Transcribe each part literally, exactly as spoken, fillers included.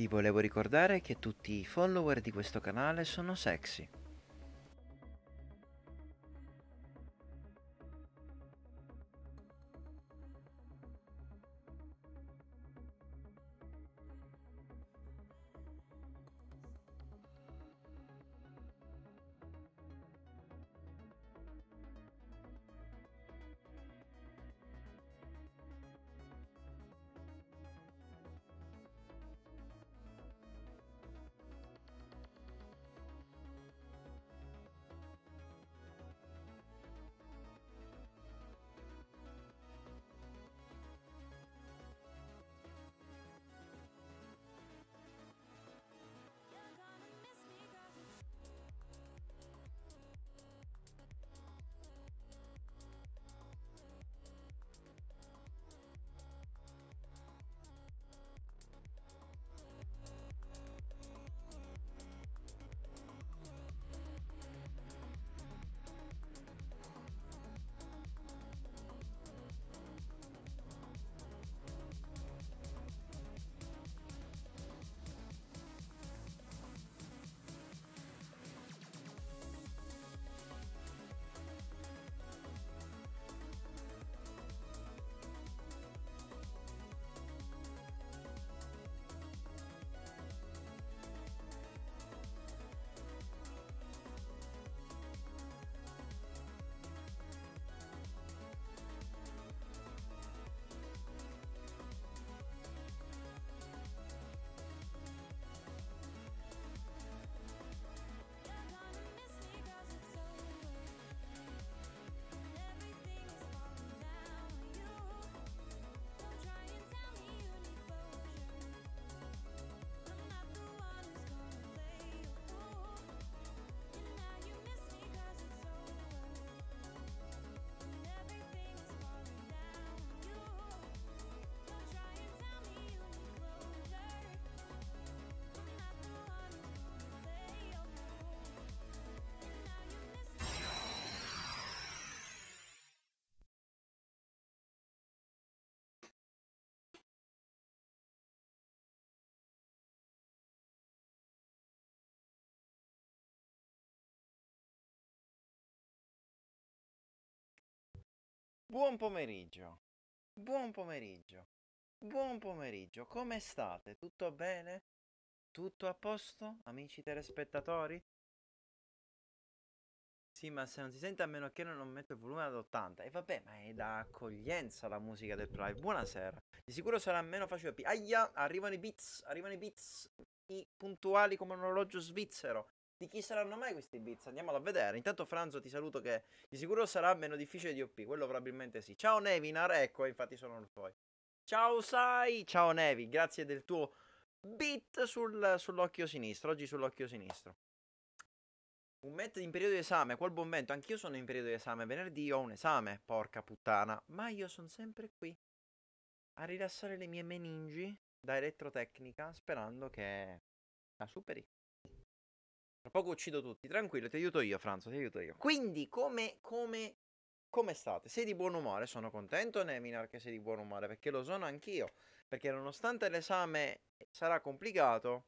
Vi volevo ricordare che tutti i follower di questo canale sono sexy. Buon pomeriggio, buon pomeriggio, buon pomeriggio. Come state? Tutto bene? Tutto a posto, amici telespettatori? Sì, ma se non si sente a meno che non metto il volume ad ottanta. E vabbè, ma è da accoglienza la musica del Prime. Buonasera. Di sicuro sarà meno facile. Aia, arrivano i beats, arrivano i beats, i puntuali come un orologio svizzero. Di chi saranno mai questi beats? Andiamolo a vedere. Intanto Franzo ti saluto che di sicuro sarà meno difficile di O P, quello probabilmente sì. Ciao Nevinar, ecco, infatti sono il tuoi. Ciao Sai, ciao Nevi, grazie del tuo beat sul, sull'occhio sinistro, oggi sull'occhio sinistro. Un metodo in periodo di esame, qual buon vento, anch'io sono in periodo di esame, venerdì ho un esame, porca puttana, ma io sono sempre qui a rilassare le mie meningi da elettrotecnica sperando che la superi. Tra poco uccido tutti, tranquillo, ti aiuto io Franzo, ti aiuto io. Quindi come, come, come state? Sei di buon umore? Sono contento Neminar che sei di buon umore perché lo sono anch'io, perché nonostante l'esame sarà complicato,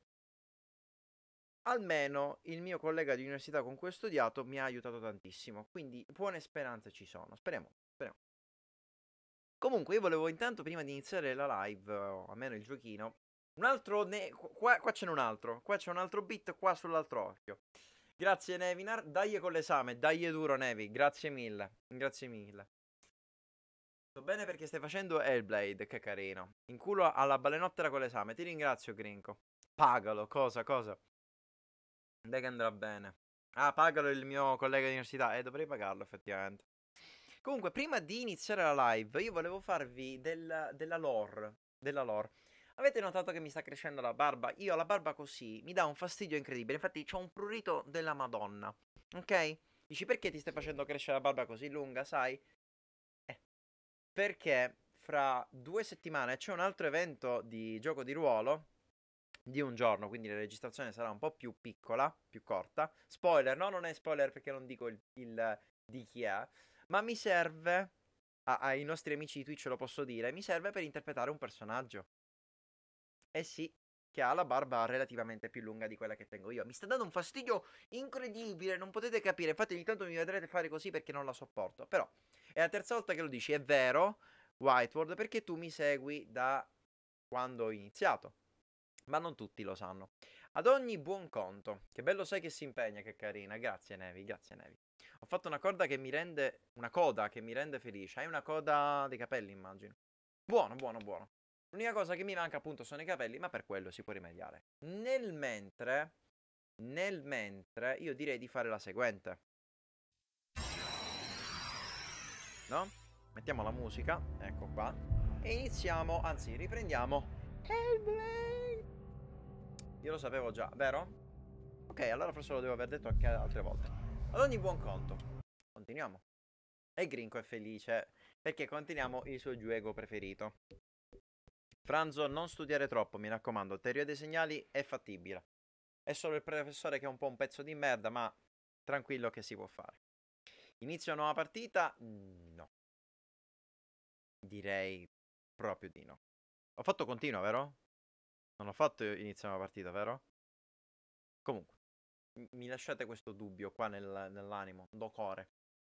almeno il mio collega di università con cui ho studiato mi ha aiutato tantissimo. Quindi buone speranze ci sono. Speriamo, speriamo. Comunque, io volevo intanto, prima di iniziare la live, o almeno il giochino, un altro. Ne- qua, qua c'è un altro. Qua c'è un altro beat qua sull'altro occhio. Grazie, Nevinar. Dai con l'esame. Dai duro, Nevi. Grazie mille. Grazie mille. Sto bene perché stai facendo Hellblade. Che carino. In culo alla balenottera con l'esame. Ti ringrazio, Grinco. Pagalo. Cosa, cosa? Dai che andrà bene. Ah, pagalo il mio collega di università. Eh, dovrei pagarlo effettivamente. Comunque, prima di iniziare la live, io volevo farvi del- della lore. Della lore. Avete notato che mi sta crescendo la barba? Io ho la barba così, mi dà un fastidio incredibile. Infatti, ho un prurito della Madonna. Ok? Dici perché ti stai facendo crescere la barba così lunga, sai? Eh, perché fra due settimane c'è un altro evento di gioco di ruolo di un giorno, quindi la registrazione sarà un po' più piccola, più corta. Spoiler, no, non è spoiler perché non dico il, il di chi è, ma mi serve, a- ai nostri amici di Twitch lo posso dire, mi serve per interpretare un personaggio. Eh sì, che ha la barba relativamente più lunga di quella che tengo io. Mi sta dando un fastidio incredibile, non potete capire. Infatti ogni tanto mi vedrete fare così perché non la sopporto. Però è la terza volta che lo dici, è vero, Whiteward, perché tu mi segui da quando ho iniziato. Ma non tutti lo sanno. Ad ogni buon conto. Che bello sai che si impegna, che carina. Grazie Nevi, grazie Nevi. Ho fatto una coda che mi rende... Una coda che mi rende felice. Hai una coda dei capelli, immagino. Buono, buono, buono. L'unica cosa che mi manca appunto sono i capelli, ma per quello si può rimediare. Nel mentre... Nel mentre io direi di fare la seguente. No? Mettiamo la musica. Ecco qua. E iniziamo, anzi riprendiamo Hellblade. Io lo sapevo già, vero? Ok, allora forse lo devo aver detto anche altre volte. Ad ogni buon conto, continuiamo. E Grinko è felice perché continuiamo il suo gioco preferito. Franzo, non studiare troppo, mi raccomando. Teoria dei segnali è fattibile. È solo il professore che è un po' un pezzo di merda, ma tranquillo che si può fare. Inizio nuova partita? No. Direi proprio di no. Ho fatto continua, vero? Non ho fatto inizio nuova partita, vero? Comunque, mi lasciate questo dubbio qua nel, nell'animo, docore.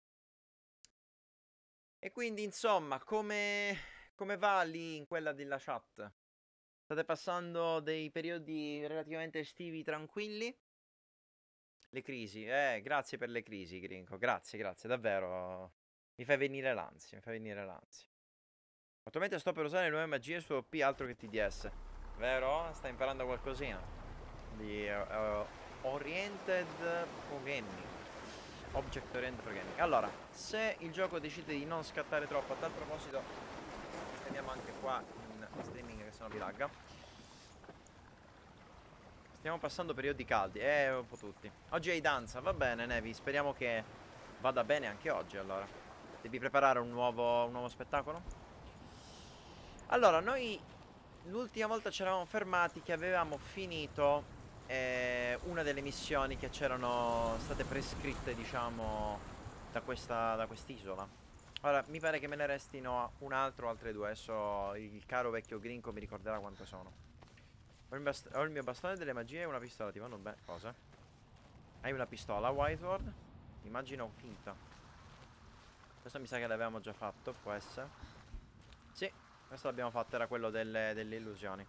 E quindi, insomma, come, come va lì in quella della chat? State passando dei periodi relativamente estivi tranquilli? Le crisi, eh, grazie per le crisi, Grinko, grazie, grazie, davvero. Mi fai venire l'ansia, mi fai venire l'ansia. Attualmente sto per usare le nuove magie su O P, altro che T D S. Vero? Stai imparando qualcosina? Di uh, uh, Oriented Programming. Object Oriented Programming. Allora, se il gioco decide di non scattare troppo, a tal proposito, teniamo anche qua in streaming che sennò vi lagga. Stiamo passando periodi caldi, eh, un po' tutti. Oggi hai danza, va bene, Nevi, speriamo che vada bene anche oggi, allora. Devi preparare un nuovo, un nuovo spettacolo? Allora, noi l'ultima volta ci eravamo fermati che avevamo finito eh, una delle missioni che c'erano state prescritte, diciamo, da questa, da quest'isola. Ora, mi pare che me ne restino un altro o altre due. Adesso il caro vecchio Grinko mi ricorderà quante sono. Ho il, bast- ho il mio bastone delle magie e una pistola. Ti vanno bene? Cosa? Hai una pistola, Whiteward? Immagino finta. Questo mi sa che l'avevamo già fatto, può essere. Sì, questo l'abbiamo fatto, era quello delle, delle illusioni.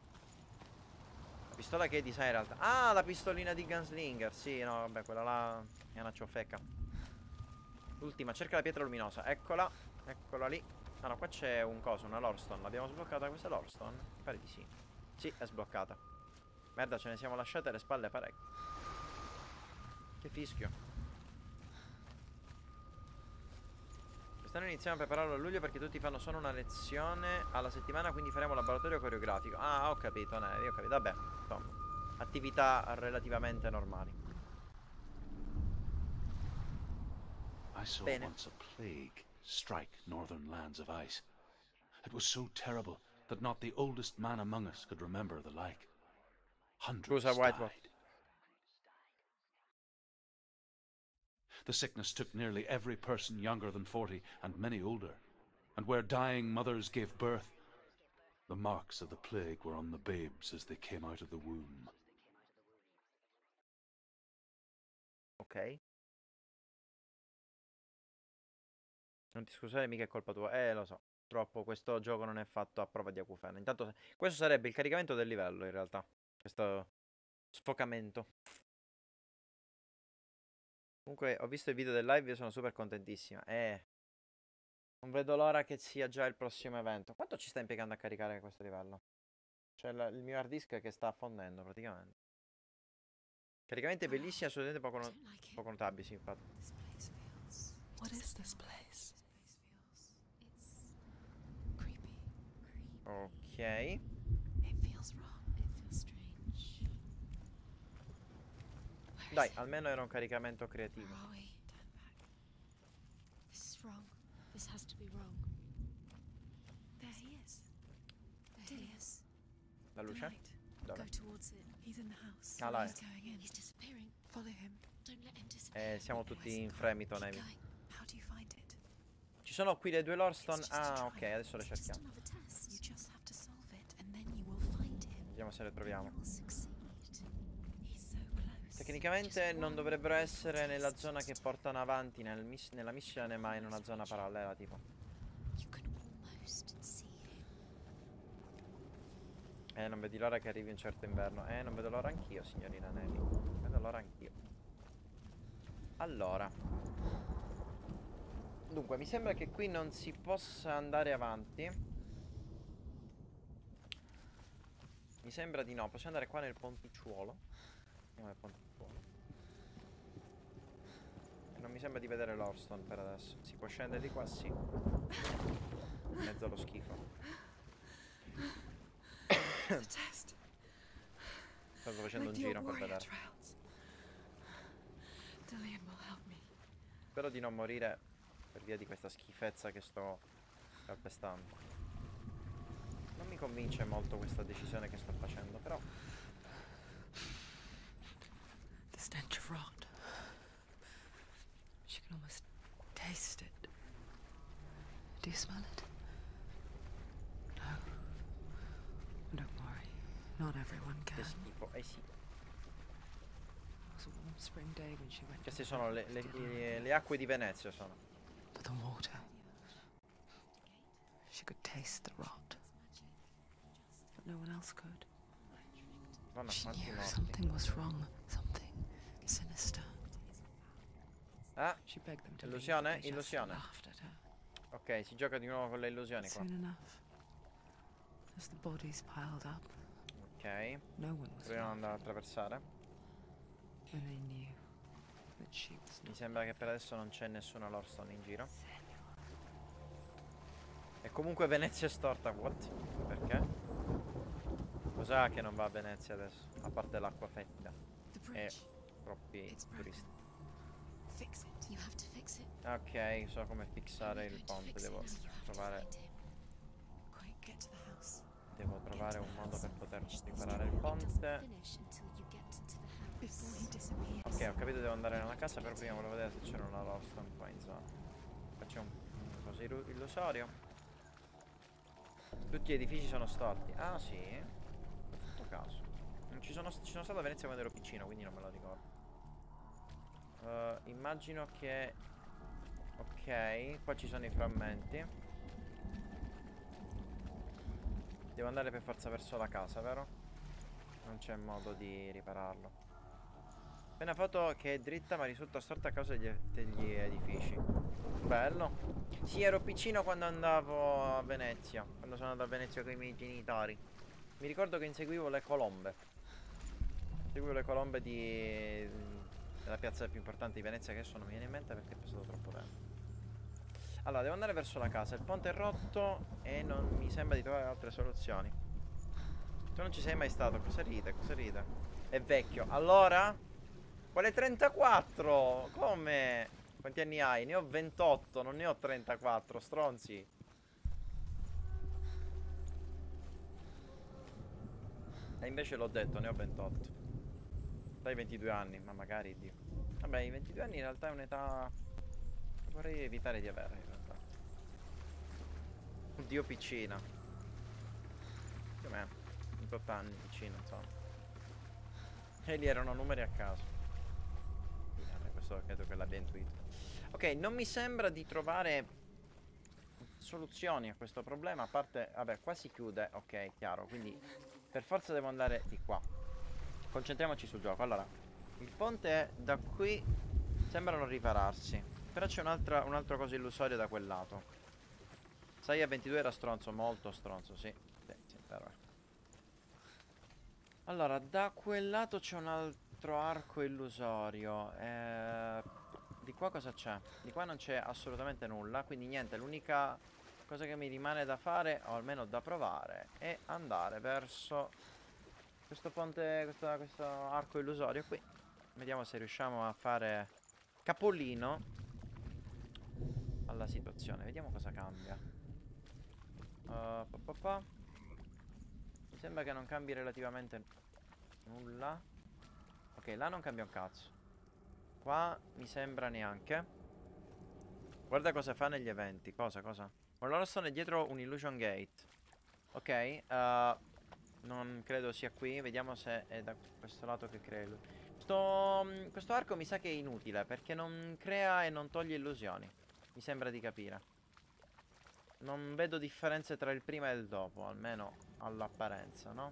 La pistola che di sa in realtà. Ah, la pistolina di Gunslinger. Sì, no, vabbè, quella là è una ciofeca. L'ultima, cerca la pietra luminosa. Eccola, eccola lì. Ah no, qua c'è un coso, una Lorestone. L'abbiamo sbloccata questa Lorestone? Mi pare di sì. Sì, è sbloccata. Merda, ce ne siamo lasciate alle spalle parecchio. Che fischio. Quest'anno iniziamo a prepararlo a luglio perché tutti fanno solo una lezione alla settimana, quindi faremo laboratorio coreografico. Ah, ho capito, ne, ho capito. Vabbè, insomma, attività relativamente normali. I saw Bene. once a plague strike northern lands of ice. It was so terrible that not the oldest man among us could remember the like. Hundreds Scusa, Whiteward. died. The sickness took nearly every person younger than forty and many older. And where dying mothers gave birth, the marks of the plague were on the babes as they came out of the womb. Ok. Non ti scusare, mica è colpa tua. Eh, lo so. Purtroppo questo gioco non è fatto a prova di acufene. Intanto, questo sarebbe il caricamento del livello, in realtà. Questo sfocamento. Comunque, ho visto il video del live e sono super contentissima. Eh, non vedo l'ora che sia già il prossimo evento. Quanto ci sta impiegando a caricare questo livello? Cioè, la- il mio hard disk che sta affondendo, praticamente. Caricamenti bellissimi, assolutamente poco, no- poco notabili, sì, infatti. What is this place? Ok. It feels wrong. It feels strange. Where Dai, is it? almeno era un caricamento Where creativo. are we? Turn back. This is wrong. This has to be wrong. There he is. There he is. La The luce? light. Go Dove? towards it. He's in the house. Ah, là è. He's going in. He's disappearing. Follow him. Don't let him Eh, disappear. siamo tutti in fremito, Keep Nevi. going. How do you find it? Ci sono qui le due Lorestone. It's just a Ah, ok, trial. adesso le It's just cerchiamo. another test. You just have to solve it and then you will find him. Vediamo se le troviamo. We'll succeed. He's so close. Tecnicamente Just non one dovrebbero essere nella test. zona che portano avanti nel miss- nella missione, ma in una zona parallela, tipo. You can almost see him. Eh, non vedi l'ora che arrivi un certo inverno. Eh, non vedo l'ora anch'io, signorina Nelly. Non vedo l'ora anch'io. Allora. Dunque, mi sembra che qui non si possa andare avanti. Mi sembra di no. Possiamo andare qua nel ponticciuolo. Andiamo nel ponticciuolo. E non mi sembra di vedere l'Orston per adesso. Si può scendere di qua? Sì. In mezzo allo schifo. The test. Sto facendo un Let your giro per warrior vedere. trials. Dillian will help me. Spero di non morire per via di questa schifezza che sto calpestando. Non mi convince molto questa decisione che sto facendo, però. The stench of rot. She can almost taste it. Do you smell it? No. Don't worry. Not everyone Che can. schifo. Eh sì. It was a warm spring day when she went to Queste the sono le, market le- with Dillian. le- le acque di Venezia sono. But the water. She could taste the rot. But no one else could. Vanno She quanti knew morti. something was wrong. Something sinister. Ah, She begged them to illusione? leave, but they just Illusione. laughed at her. ok, si gioca di nuovo con le illusioni qua. Soon enough, as the bodies piled up, Ok, no one was proviamo ad andare a laughing, attraversare. and they knew that she was Mi not. sembra che per adesso non c'è nessuno Lorston in giro. E comunque Venezia è storta. What? Perché? Cos'ha che non va a Venezia adesso? A parte l'acqua fetida The e bridge. troppi It's broken. turisti. Fix it. You have to fix it. Ok, so come fissare You're il going to ponte. fix it Devo now. You have to trovare, find him. Quick, get to the house. devo trovare un modo per poter Finish this riparare il job. It ponte. doesn't finish until you get to the house. Before he disappears. Ok, ho capito, devo andare nella casa, però prima volevo vedere se c'era una Lorston qua in zona. Facciamo un, un coso illu- illusorio. Tutti gli edifici sono storti. Ah sì? Ho fatto caso. Non ci sono, ci sono stato a Venezia quando ero piccino, quindi non me lo ricordo. Uh, immagino che... Ok, qua ci sono i frammenti. Devo andare per forza verso la casa, vero? Non c'è modo di ripararlo. Appena foto che è dritta ma risulta storta a causa degli, degli edifici. Bello. Sì, ero piccino quando andavo a Venezia. Quando sono andato a Venezia con i miei genitori. Mi ricordo che inseguivo le colombe. Seguivo le colombe di... della piazza più importante di Venezia, che adesso non mi viene in mente perché è passato troppo tempo. Allora, devo andare verso la casa. Il ponte è rotto e non mi sembra di trovare altre soluzioni. Tu non ci sei mai stato. Cosa ride? Cosa ride? È vecchio. Allora? Quale trentaquattro? Come? Quanti anni hai? Ne ho ventotto, non ne ho trentaquattro, stronzi. E invece l'ho detto, ne ho ventotto. Dai ventidue anni, ma magari Dio. Vabbè, i ventidue anni in realtà è un'età che vorrei evitare di avere in realtà. Oddio, piccina. Più o meno. ventotto anni, piccina, insomma. E lì erano numeri a caso. Vabbè, questo credo che l'abbia intuito. Ok, non mi sembra di trovare soluzioni a questo problema. A parte, vabbè, qua si chiude. Ok, chiaro. Quindi per forza devo andare di qua. Concentriamoci sul gioco. Allora, il ponte è da qui. Sembra non ripararsi. Però c'è un'altra, un altro coso illusorio da quel lato. sei a ventidue era stronzo, molto stronzo, sì. Sì, sì, vero. Allora, da quel lato c'è un altro arco illusorio. Eh, di qua cosa c'è? Di qua non c'è assolutamente nulla. Quindi niente, l'unica cosa che mi rimane da fare, o almeno da provare, è andare verso questo ponte, questo, questo arco illusorio qui. Vediamo se riusciamo a fare capolino alla situazione. Vediamo cosa cambia. Uh, pa, pa, pa. Mi sembra che non cambi relativamente nulla. Ok, là non cambia un cazzo. Qua mi sembra neanche. Guarda cosa fa negli eventi. Cosa, cosa? Con loro sono dietro un illusion gate. Ok, uh, Non credo sia qui. Vediamo se è da questo lato che crea illu- Sto, mm, questo arco mi sa che è inutile, perché non crea e non toglie illusioni. Mi sembra di capire. Non vedo differenze tra il prima e il dopo, almeno all'apparenza, no?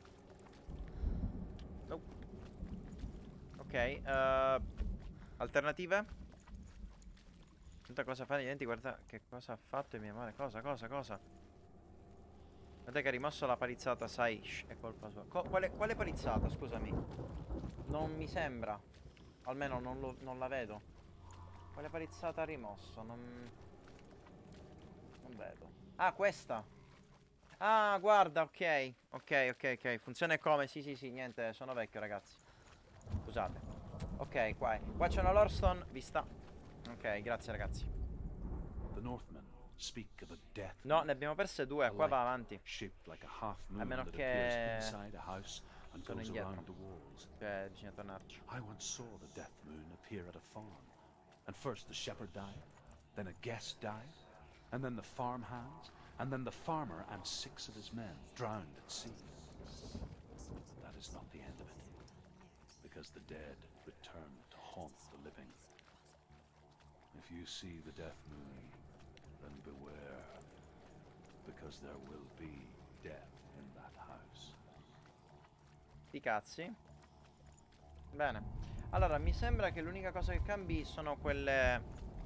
Nope. Ok, eh, alternative? Tanta cosa fa niente, guarda che cosa ha fatto il mio amore. Cosa, cosa, cosa? Guarda che ha rimosso la palizzata, sai, shh, è colpa sua. Co quale, quale palizzata, scusami? Non mi sembra. Almeno non, lo, non la vedo. Quale palizzata ha rimosso? Non... Non vedo. Ah, questa. Ah, guarda, ok. Ok, ok, ok. Funziona come? Sì, sì, sì, niente, sono vecchio, ragazzi. Scusate. Ok, qua, qua c'è una lore stone vista. Ok, grazie, ragazzi. The Northmen speak of a death No, moon, ne abbiamo perse due, a qua va light avanti. shaped like a half A moon meno that che appears inside a house and sono goes indietro. around the walls. Cioè, bisogna tornarci. I once saw the death moon appear at a farm, and first the shepherd died, then a guest died, and then the farm hands, and then the farmer and six of his men drowned at sea. That is not the end of it, because the dead return to haunt the living. If you see the death moon, then beware, because there will be death in that house. Sti cazzi. Bene. Allora, mi sembra che l'unica cosa che cambi sono quelle...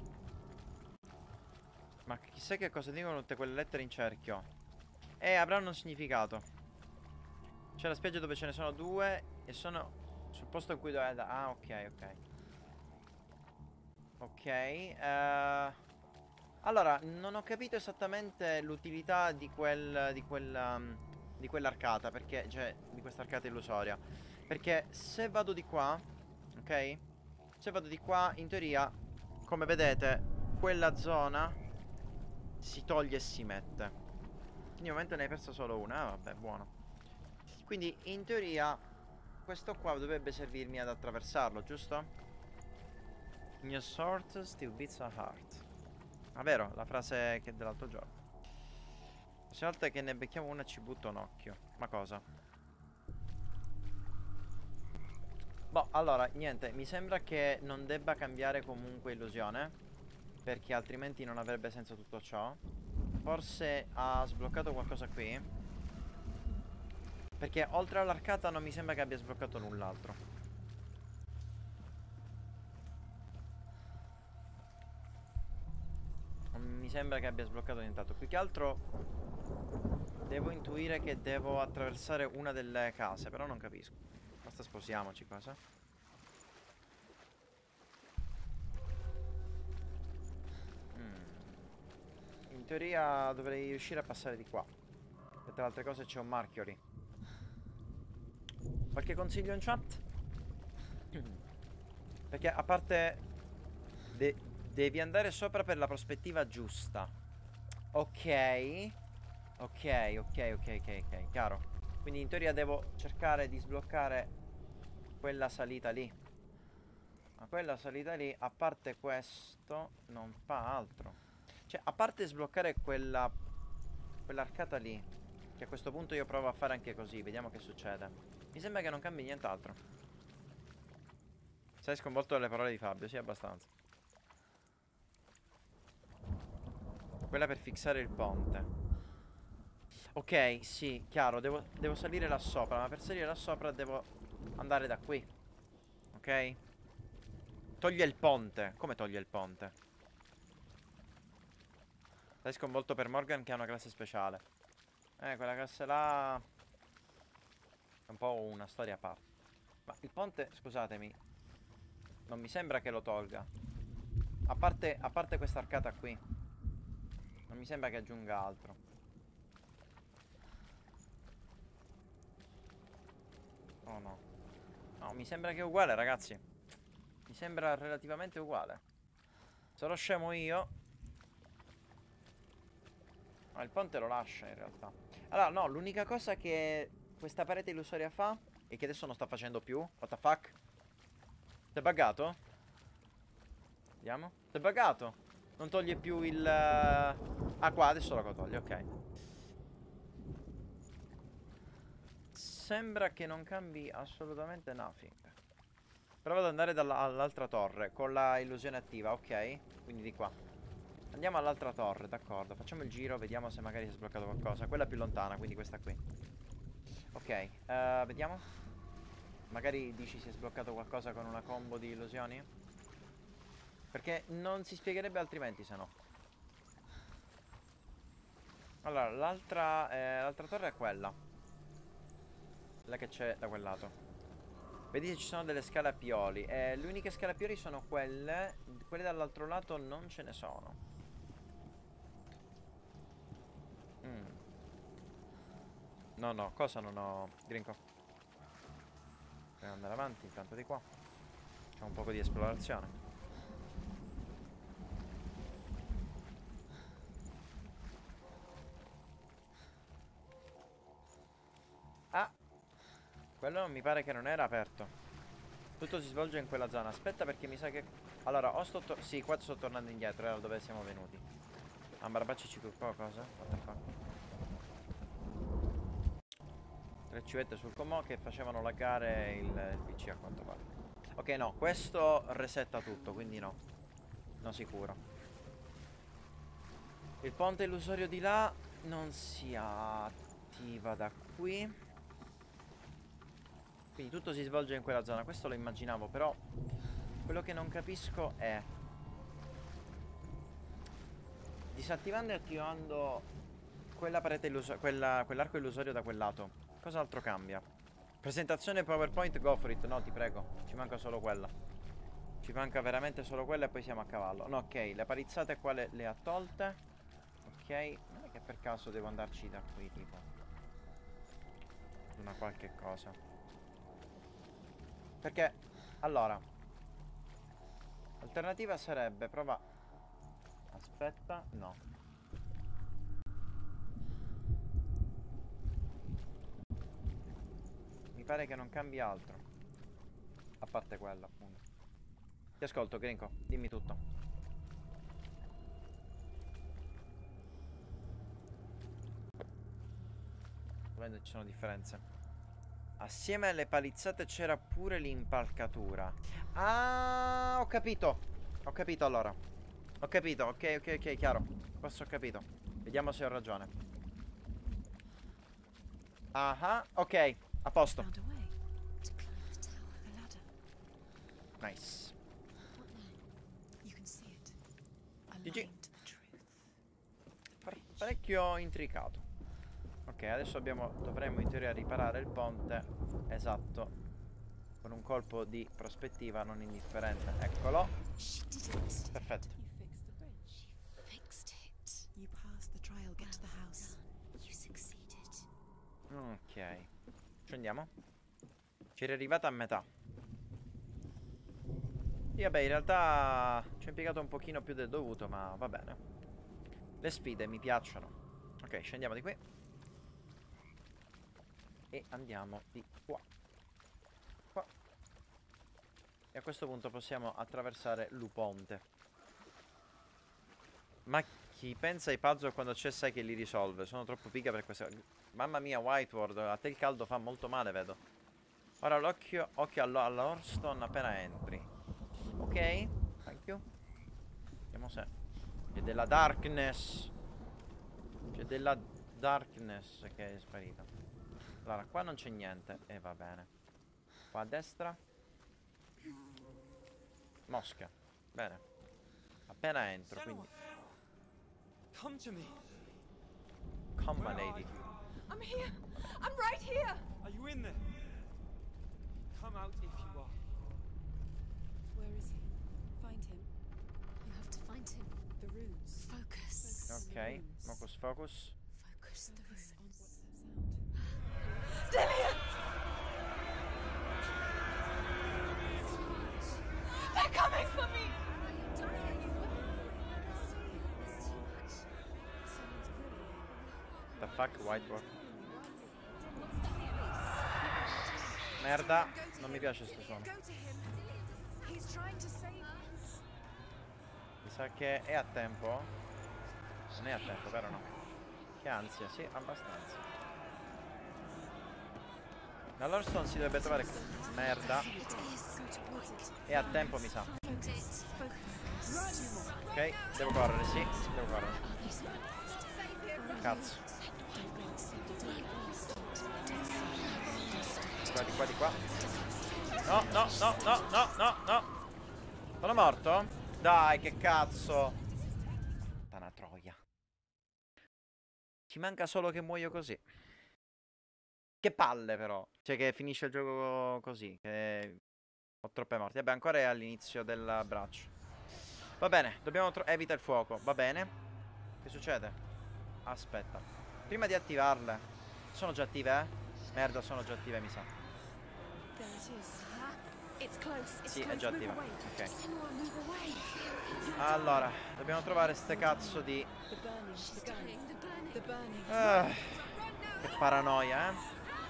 Ma chissà che cosa dicono tutte quelle lettere in cerchio. Eh, avranno un significato. C'è la spiaggia dove ce ne sono due e sono sul posto in cui doveva... da- Ah, ok, ok. Ok. eh, Allora, non ho capito esattamente l'utilità di quel... di quella... um, di quell'arcata, perché... Cioè, di questa arcata illusoria. Perché se vado di qua, ok? Se vado di qua, in teoria, come vedete, quella zona si toglie e si mette. Quindi al momento ne hai persa solo una. Ah, vabbè, buono. Quindi, in teoria, questo qua dovrebbe servirmi ad attraversarlo, giusto? New sword still beats a heart. Ah, vero, la frase che è dell'altro giorno. La prossima volta che ne becchiamo una ci butto un occhio. Ma cosa? Boh, allora, niente, mi sembra che non debba cambiare comunque illusione, perché altrimenti non avrebbe senso tutto ciò. Forse ha sbloccato qualcosa qui, perché oltre all'arcata non mi sembra che abbia sbloccato null'altro. Non mi sembra che abbia sbloccato nient'altro. Più che altro devo intuire che devo attraversare una delle case, però non capisco. Basta, sposiamoci, cosa? Mm. In teoria dovrei riuscire a passare di qua. E tra le altre cose c'è un marchio lì. Qualche consiglio in chat? Perché a parte de devi andare sopra per la prospettiva giusta. Ok. Ok, ok, ok, ok, ok, chiaro. Quindi in teoria devo cercare di sbloccare quella salita lì. Ma quella salita lì, a parte questo, non fa altro. Cioè, a parte sbloccare quella quell'arcata lì, che a questo punto io provo a fare anche così, vediamo che succede. Mi sembra che non cambi nient'altro. Sei sconvolto dalle parole di Fabio? Sì, abbastanza. Quella per fissare il ponte. Ok, sì, chiaro, devo, devo salire là sopra, ma per salire là sopra devo andare da qui. Ok? Toglie il ponte. Come toglie il ponte? Sei sconvolto per Morgan che ha una classe speciale. Eh, quella classe là è un po' una storia a parte. Ma il ponte, scusatemi, non mi sembra che lo tolga. A parte, a parte questa arcata qui, non mi sembra che aggiunga altro. Oh no. No, mi sembra che è uguale, ragazzi. Mi sembra relativamente uguale. Sarò scemo io. Ma il ponte lo lascia in realtà. Allora, no, l'unica cosa che questa parete illusoria fa, e che adesso non sta facendo più. What the fuck? T'è buggato? Vediamo. T'è buggato? Non toglie più il... Ah, qua, adesso lo toglie, ok. sembra che non cambi assolutamente nothing. Prova ad andare all'altra torre con la illusione attiva, ok? Quindi di qua. Andiamo all'altra torre, d'accordo. Facciamo il giro, vediamo se magari si è sbloccato qualcosa. Quella più lontana, quindi questa qui. Ok, uh, vediamo. Magari dici si è sbloccato qualcosa con una combo di illusioni? Perché non si spiegherebbe altrimenti se no. Allora, l'altra eh, l'altra torre è quella. Quella che c'è da quel lato. Vedi se ci sono delle scale a pioli. eh, Le uniche scale a pioli sono quelle. Quelle dall'altro lato non ce ne sono. mm. No, no, cosa non ho? Grinco. Dobbiamo andare avanti intanto di qua. C'è un poco di esplorazione. Ah, quello non mi pare che non era aperto. Tutto si svolge in quella zona. Aspetta, perché mi sa che... Allora, o sto... Sì, qua sto tornando indietro, era dove siamo venuti. Ah, Barbacci qua cosa? What the fuck? Tre civette sul comò che facevano laggare il, il P C a quanto pare. Ok, no, questo resetta tutto, quindi no. No sicuro. Il ponte illusorio di là non si attiva da qui. Quindi tutto si svolge in quella zona. Questo lo immaginavo, però quello che non capisco è disattivando e attivando quella parete illusoria, quella, quell'arco illusorio da quel lato. Cos'altro cambia? Presentazione PowerPoint, go for it. No, ti prego, ci manca solo quella. Ci manca veramente solo quella e poi siamo a cavallo. No, ok, le palizzate qua le, le ha tolte. Ok, non è che per caso devo andarci da qui, tipo una qualche cosa. Perché, allora, l'alternativa sarebbe prova... Aspetta, no. Mi pare che non cambi altro. A parte quello, appunto. Ti ascolto, Grinco, dimmi tutto. Vedendo ci sono differenze. Assieme alle palizzate c'era pure l'impalcatura. Ah, ho capito. Ho capito allora. Ho capito, ok, ok, ok, chiaro. Questo ho capito. Vediamo se ho ragione. Ah, ok, a posto. Nice. G G. Parecchio intricato. Ok, adesso abbiamo, dovremmo in teoria riparare il ponte. Esatto. Con un colpo di prospettiva non indifferente. Eccolo. Perfetto. Ok. Scendiamo. Ci era arrivata a metà. Sì, vabbè, in realtà ci ho impiegato un pochino più del dovuto, ma va bene. Le sfide mi piacciono. Ok, scendiamo di qui. E andiamo di qua. Qua. E a questo punto possiamo attraversare l'Uponte. Ma chi pensa ai puzzle quando c'è sai che li risolve. Sono troppo pigra per questa... Mamma mia, Whiteward, a te il caldo fa molto male, vedo. Ora l'occhio, occhio all'Orston appena entri. Ok, thank you. Vediamo se c'è della darkness. C'è della darkness che è sparita. Allora, qua non c'è niente. E eh, va bene. Qua a destra mosca. Bene. Appena entro, quindi Come to me. Come, my lady. I'm here. I'm right here. Are you in there? Come out if you are. Where is he? Find him. You have to find him. The runes. Focus. Ok, focus, focus. Focus the runes. Dillian! They're coming for me! The fuck, Whiteboard? Merda, non mi piace sto suono. Mi sa che è a tempo. Non è a tempo, vero o no? Che ansia, sì, abbastanza. Allora non si dovrebbe trovare. Merda. E a tempo mi sa. Ok, devo correre, sì, devo correre. Cazzo. Di qua, di qua, di qua. No, no, no, no, no, no, no. Sono morto? Dai, che cazzo. Tana troia. Ci manca solo che muoio così. Che palle però. Cioè che finisce il gioco così. Che ho troppe morti. Vabbè, ancora è all'inizio del braccio. Va bene, dobbiamo evitare il fuoco. Va bene. Che succede? Aspetta. Prima di attivarle. Sono già attive, eh? Merda, sono già attive, mi sa. Sì, è già attiva. Ok. Allora, dobbiamo trovare ste cazzo di... Ah, che paranoia, eh?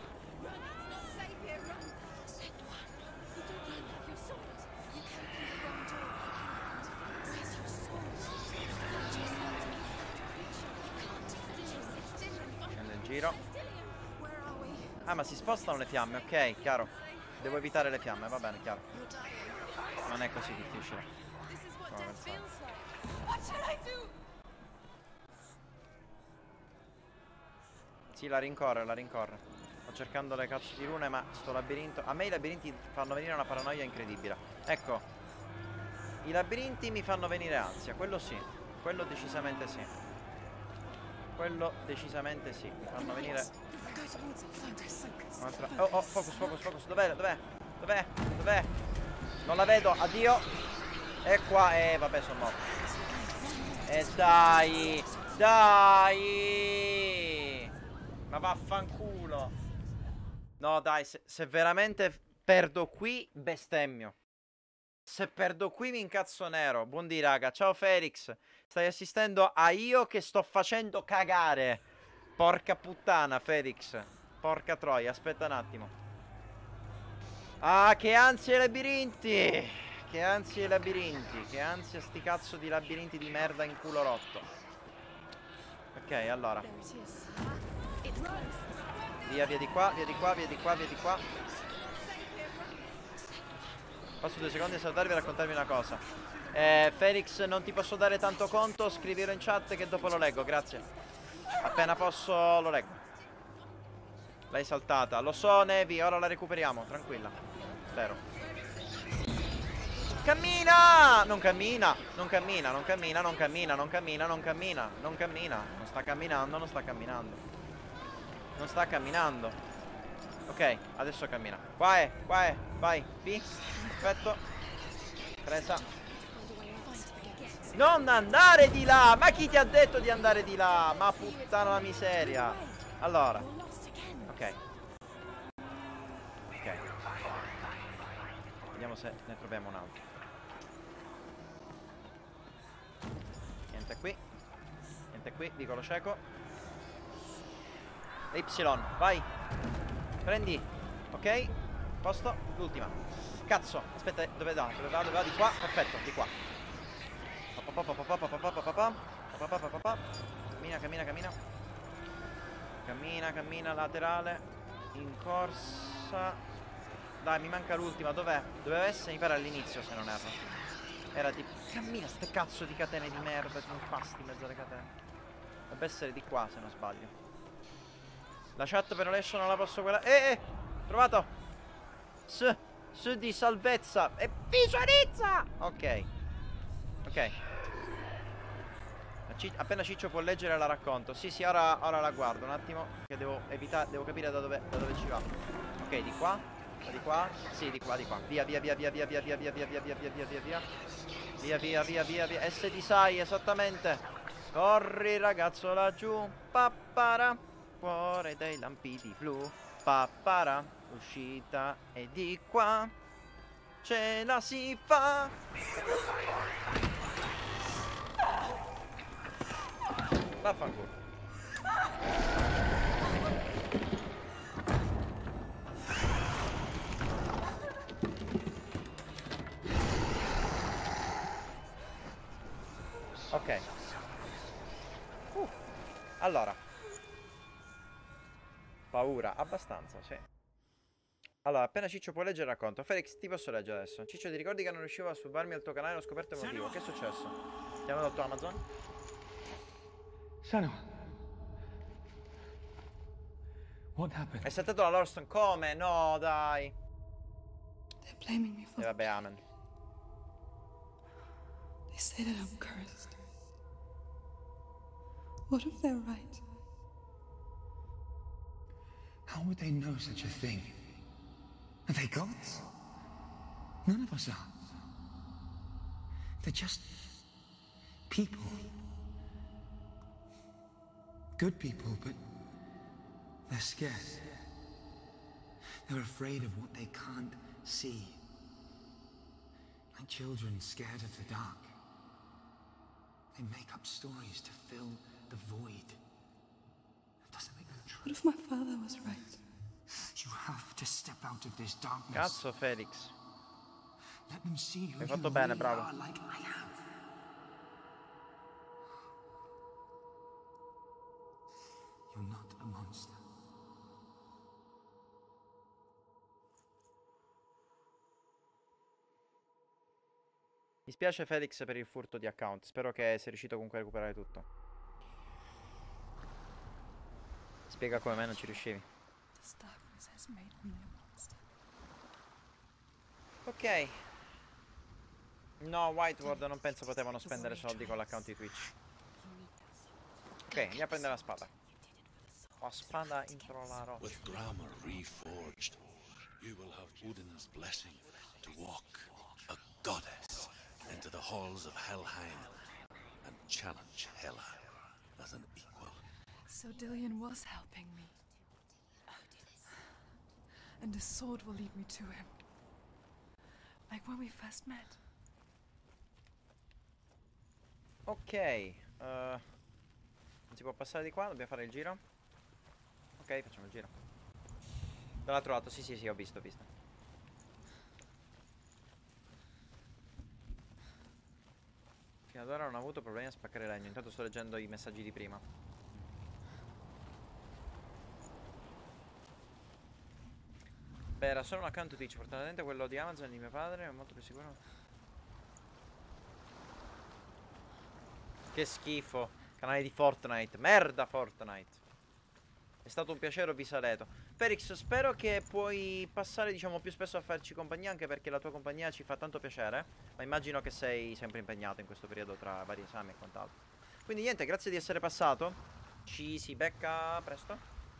Scende in giro. Ah, ma si spostano le fiamme, ok, chiaro. Devo evitare le fiamme, va bene, chiaro. Non è così difficile. Sì, la rincorre, la rincorre. Sto cercando le cazzo di rune, ma sto labirinto... A me i labirinti fanno venire una paranoia incredibile. Ecco. I labirinti mi fanno venire ansia, quello sì. Quello decisamente sì. Quello decisamente sì. Mi fanno venire... Un'altra... Oh, oh, focus, focus, focus. Dov'è? Dov'è? Dov'è? Dov'è? Non la vedo, addio. E qua, eh, vabbè, sono morto. E dai, dai. Ma vaffanculo. No, dai, se, se veramente perdo qui, bestemmio. Se perdo qui mi incazzo nero. Buondì, raga. Ciao, Felix. Stai assistendo a io che sto facendo cagare. Porca puttana, Felix. Porca troia, aspetta un attimo. Ah, che ansia i labirinti. Che ansia i labirinti. Che ansia sti cazzo di labirinti di merda in culo rotto. Ok, allora. Via, via di qua, via di qua, via di qua, via di qua. Passo due secondi a salutarvi e raccontarvi una cosa. eh, Felix, non ti posso dare tanto conto. Scrivilo in chat che dopo lo leggo, grazie. Appena posso lo leggo. L'hai saltata. Lo so, Nevi, ora la recuperiamo, tranquilla. Spero. Cammina! Non cammina, non cammina, non cammina, non cammina, non cammina, non cammina, non cammina. Non sta camminando, non sta camminando. Non sta camminando. Ok, adesso cammina. Qua è, qua è, vai, B. Perfetto. Presa. Non andare di là! Ma chi ti ha detto di andare di là? Ma puttana la miseria. Allora. Ok. Ok. Vediamo se ne troviamo un altro. Niente qui. Niente qui, vicolo cieco. Y, vai. Prendi. Ok. Posto. L'ultima. Cazzo. Aspetta, dove va? Dove va? Dove va? Di qua. Perfetto, di qua. Cammina, cammina, cammina. Cammina, cammina, laterale. In corsa. Dai, mi manca l'ultima. Dov'è? Doveva essere, mi pare, all'inizio, se non erro. Era tipo... Cammina, ste cazzo di catene di merda. Ti impasti in mezzo alle catene. Dovrebbe essere di qua, se non sbaglio. La chat per adesso non la posso guardare. Eh, eh! Trovato! S, S di salvezza. E visualizza! Ok. Ok. Appena Ciccio può leggere la racconto. Sì, sì, ora, ora la guardo un attimo. Che devo evitare, devo capire da dove, da dove ci va. Ok, di qua. Di qua. Sì, di qua, di qua. Via, via, via, via, via, via, via, via, via, via, via, via, via, via, via. Via, via, via, via, via. S di sai, esattamente. Corri, ragazzo, laggiù. Pappara. Cuore dei lampi blu. Pappara. Uscita è di qua. Ce la si fa. Vaffanculo. Ok. Uh. Allora. Paura, abbastanza, sì. Allora, appena Ciccio può leggere racconto. Felix, ti posso leggere adesso. Ciccio, ti ricordi che non riuscivo a subarmi al tuo canale? L'ho scoperto il motivo. Che è successo? Ti hanno dato Amazon? Senua. What happened? Hai saltato la Lorestone? Come? No, dai. They're blaming me E for vabbè, amen. They say that I'm cursed. What if they're right? How would they know such a thing? Are they gods? None of us are. They're just people. Good people, but they're scared. They're afraid of what they can't see. Like children scared of the dark. They make up stories to fill the void. That doesn't make them true. What if my father was right? You have to step out of this darkness. Cazzo, Felix. Let them see who Hai you fatto bene, really bravo. are, like I have. You're not a monster. Mi spiace Felix per il furto di account. Spero che sia riuscito comunque a recuperare tutto. Spiega come mai non ci riuscivi. This darkness has made me a monster. Ok. No, Whiteward non penso potevano spendere soldi con l'account di Twitch. Ok, andiamo a prendere la spada. La spada entro la roccia. With grammar reforged, you will have Odin's blessing to walk, a goddess, into the halls of Helheim and challenge Hela as an equal. So Dillion was helping me. And the sword will lead me to him. Like when we first met. Ok. Uh, non si può passare di qua, dobbiamo fare il giro. Ok, facciamo il giro. Dall'altro lato, sì sì sì, ho visto, ho visto. Fino ad ora non ho avuto problemi a spaccare legno. Intanto sto leggendo i messaggi di prima. Beh, era solo un account Twitch. Fortunatamente quello di Amazon di mio padre è molto più sicuro. Che schifo. Canale di Fortnite. Merda Fortnite. È stato un piacere, Bisaleto. Felix, spero che puoi passare, diciamo, più spesso a farci compagnia, anche perché la tua compagnia ci fa tanto piacere. Ma immagino che sei sempre impegnato in questo periodo tra vari esami e quant'altro. Quindi niente, grazie di essere passato. Ci si becca presto.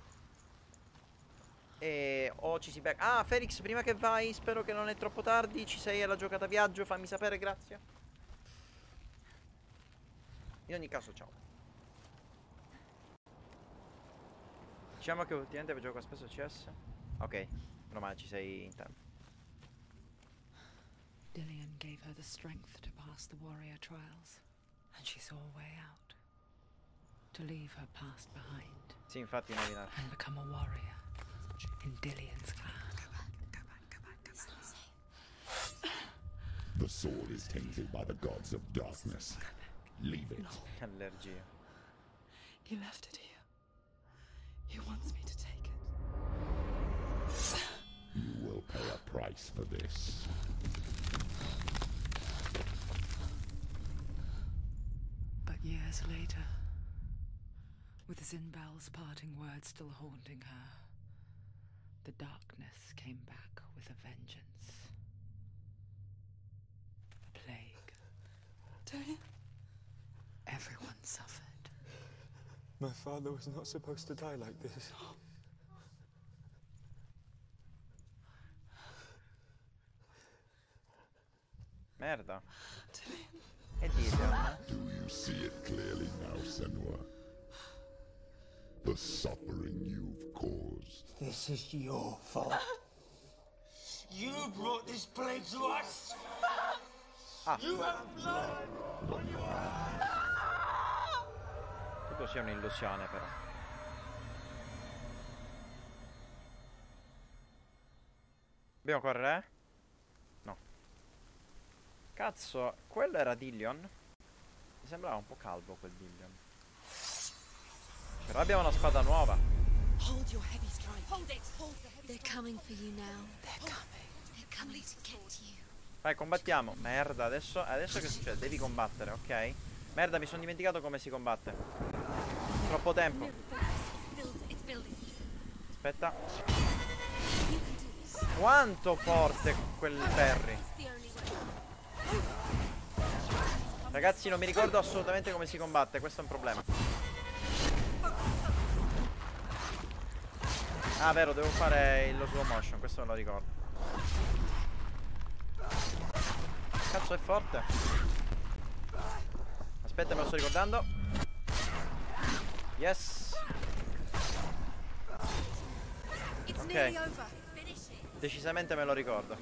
E o ci si becca. Ah, Felix, prima che vai, spero che non è troppo tardi. Ci sei alla giocata viaggio, fammi sapere, grazie. In ogni caso, ciao. Diciamo che ultimamente gioco spesso C S. Ok, meno male ci sei in tempo. Dillion gave her the strength to pass the warrior trials, and she saw a way out. To leave her past behind. Sì, infatti non vinare. And become a warrior in Dillion's clan. The sword is tainted by the gods of darkness. Leave it. Allergia. He left it here. He wants me to take it. You will pay a price for this. But years later, with Zinbel's parting words still haunting her, the darkness came back with a vengeance. A plague. Dillion? Everyone suffered. My father was not supposed to die like this. Merda. E Dillion? Do you see it clearly now, Senua? The suffering you've caused. This is your fault. You brought this plague to us. Ah. You have blood on your hands. Tutto sia un'illusione, però. Dobbiamo correre? No. Cazzo, quello era Dillion? Mi sembrava un po' calvo quel Dillion. Però abbiamo una spada nuova. Hold your heavy strike. Hold it. Hold the heavy. They're coming for you now. They're coming. They're coming to get you. Vai, combattiamo. Merda, adesso, adesso che succede? Devi combattere, ok? Merda, mi sono dimenticato come si combatte. Troppo tempo. Aspetta. Quanto forte quel Perry. Ragazzi, non mi ricordo assolutamente come si combatte. Questo è un problema. Ah, vero, devo fare lo slow motion. Questo me lo ricordo. Cazzo, è forte. Aspetta, me lo sto ricordando. Yes. Ok. Decisamente me lo ricordo.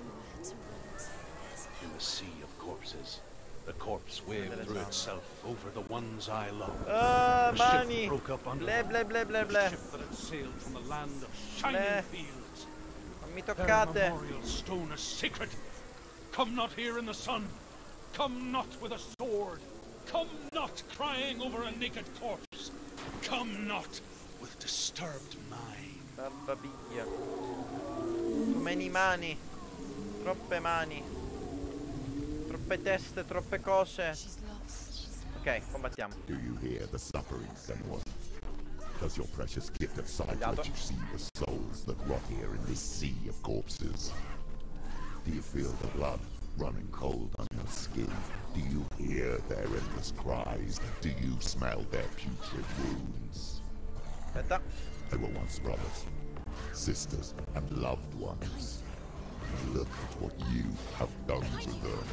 In the sea of corpses, the corpse waved through itself over the ones I loved. Ah, The ship mani. broke up under Ble ble ble ble ble. the ship that had sailed from the land of shining Ble. fields. Non mi Their toccate. memorial stone is sacred. Come not here in the sun. Come not with a sword. Come not crying over a naked corpse. Come not with disturbed mind. Babba piglia. Too many mani. Troppe mani. Troppe teste, troppe cose. Ok, combattiamo. Do you hear the suffering, Senua? Does your precious gift of sight Tagliato. let you see the souls that rot here in this sea of corpses? Do you feel the blood running cold on your skin? Do you hear their endless cries? Do you smell their putrid wounds? Aspetta. They were once brothers, sisters, and loved ones. Look at what you have done to them.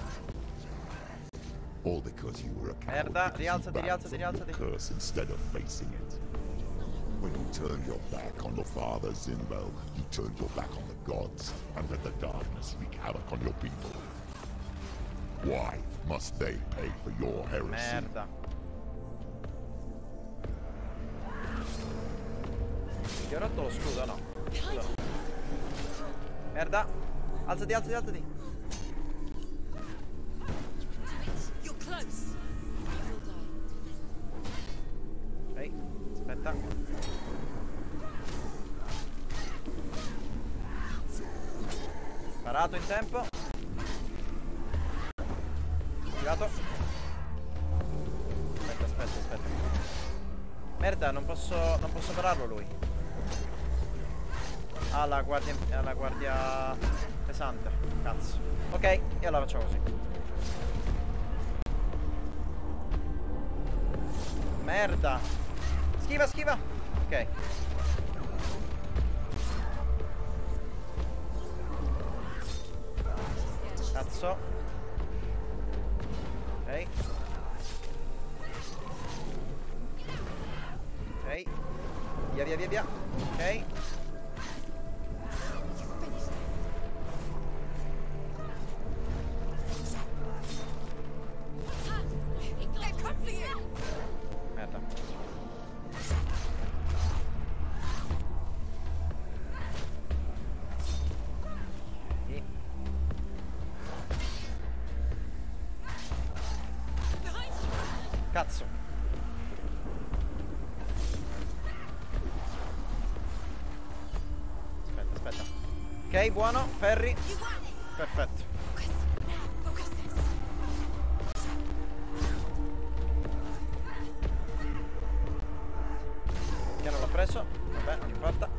All because you were a coward. Merda, because you rialzati, ran rialzati, from your rialzati. curse instead of facing it. When you turned your back on your father Zinbel, you turned your back on the gods and let the darkness wreak havoc on your people. Why must they pay for your heresy? Merda. Ti ho rotto lo scudo, no? Scudo no. Merda. Alzati, alzati, alzati. You're close. You'll die. Ok, aspetta. Parato in tempo. Arrivato. Aspetta, aspetta, aspetta. Merda, non posso. non posso pararlo lui. Ah, la guardia. la guardia pesante. Cazzo. Ok, e allora facciamo così. Merda. Schiva, schiva. Ok. Cazzo. Ok. Ok. Via, via, via, via. Ok. Merda. Sì. Cazzo. Aspetta, aspetta. Ok, buono, Ferri. Perfetto. Che non l'ho preso. Vabbè, non importa.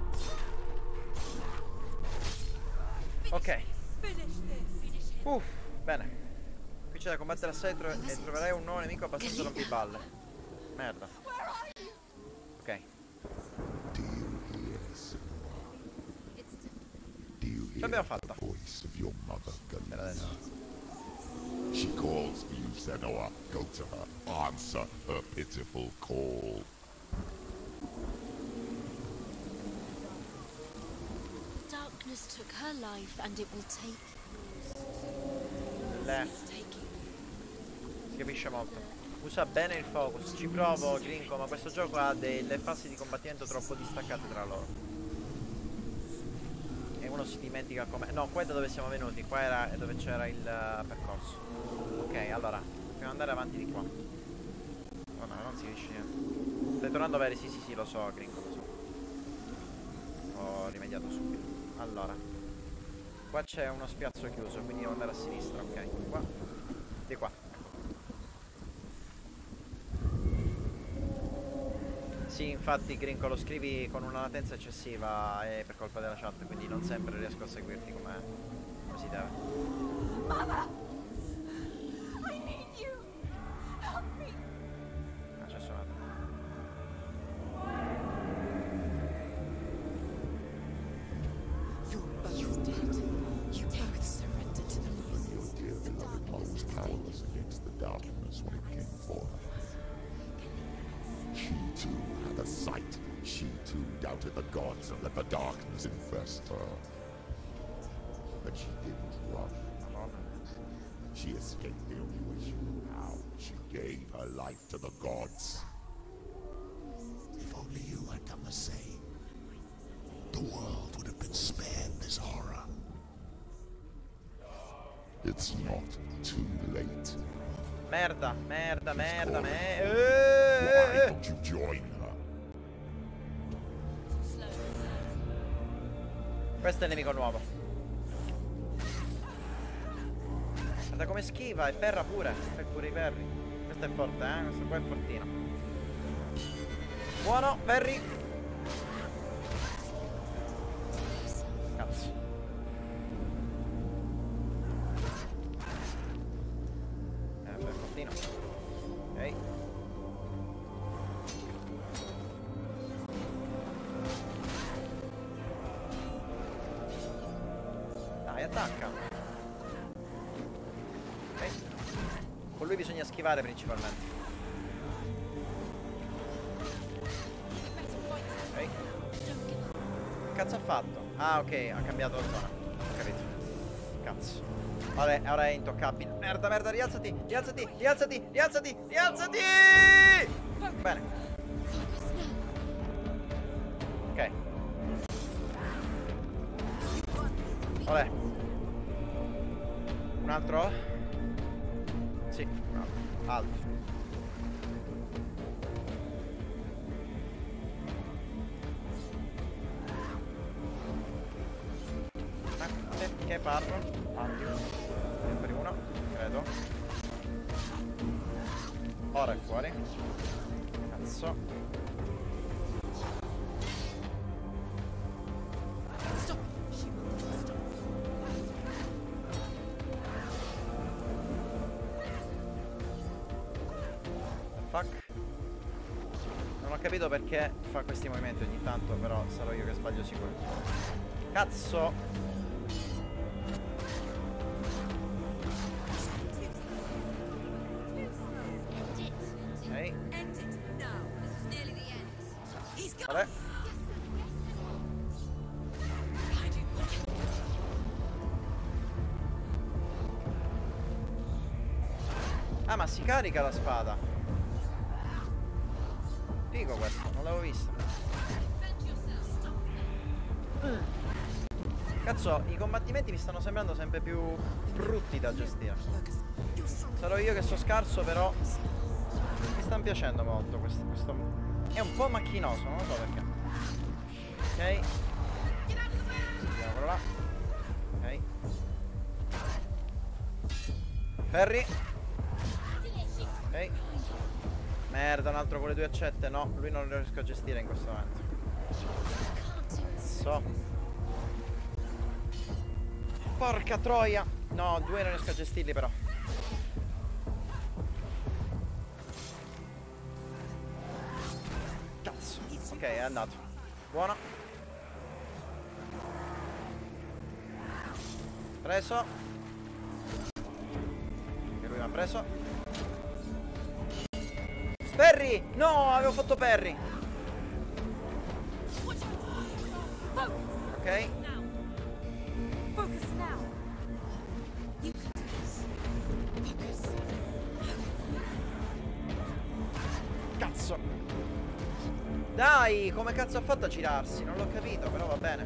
Ok. Uff, bene. Qui c'è da combattere assai tro e troverai un nuovo nemico abbastanza rompiballe. Merda. Ok. Do you hear, Senua? Do you Ce hear l'abbiamo the fatta. voice of your mother, Per Galina? adesso. She calls for you, Senua. Go to her. Answer her pitiful call. Darkness took her life and it will take Le. Si capisce molto. Usa bene il focus. Ci provo, Grinko, ma questo gioco ha delle fasi di combattimento troppo distaccate tra loro. E uno si dimentica come... No, qua è da dove siamo venuti. Qua era dove c'era il uh, percorso. Ok, allora. Dobbiamo andare avanti di qua. Oh no, non si capisce niente. Stai tornando veri? Sì, sì, sì, lo so, Grinko, lo so. ho rimediato subito. Allora, qua c'è uno spiazzo chiuso, quindi devo andare a sinistra, ok. Qua, di qua. Sì, infatti Grinco lo scrivi con una latenza eccessiva e per colpa della chat, quindi non sempre riesco a seguirti come, come si deve. Mother! I need you! Help me! Ah, c'è suonato. You're both dead. You both surrendered to the voices. Your dear beloved mother was powerless against the darkness when it came for her. She too had a sight. She too doubted the gods and let the darkness infest her. But she didn't run. She escaped the only way she knew how. She gave her life to the gods. If only you had done the same, the world would have been spared this horror. It's not too late. Merda, merda, merda, Why merda. don't you join her? Questo è il nemico nuovo. Guarda come schiva e perra pure. Fai pure i perri. Questo è forte, eh? Questo qua è fortino. Buono, perri. Cazzo. Eh, beh, fortino. Ok. Dai, attacca. Ok. Con lui bisogna schivare principalmente. Ok. Che cazzo ha fatto? Ah, ok, ha cambiato la zona. Ho capito. Cazzo. Vabbè, ora è intoccabile. Merda, merda, rialzati, rialzati, rialzati, rialzati, rialzati! Bene. Ok. Vabbè. Un altro? Sì, un altro. Alto. Ma perché parlo? Avanti. Per uno, credo. Ora è fuori. Cazzo. Stop. Fuck. Non ho capito perché fa questi movimenti ogni tanto, però sarò io che sbaglio sicuro. Cazzo. Ok. Vabbè. Ah, ma si carica la spada. Figo questo, non l'avevo visto. Cazzo, i combattimenti mi stanno sembrando sempre più brutti da gestire. Sarò io che so scarso, però mi stanno piacendo molto questo, questo... È un po' macchinoso, non lo so perché. Ok. Andiamo quello là. Ok. Ferri. Ok. Merda, un altro con le due accette. No, lui non lo riesco a gestire in questo momento. So. Porca troia. No, due non riesco a gestirli però. Cazzo. Ok, è andato. Buono. Preso. E lui mi ha preso. Perry! No, avevo fatto Perry. Ok. Focus now. You can do this. Focus. Cazzo. Dai, come cazzo ha fatto a girarsi? Non l'ho capito, però va bene.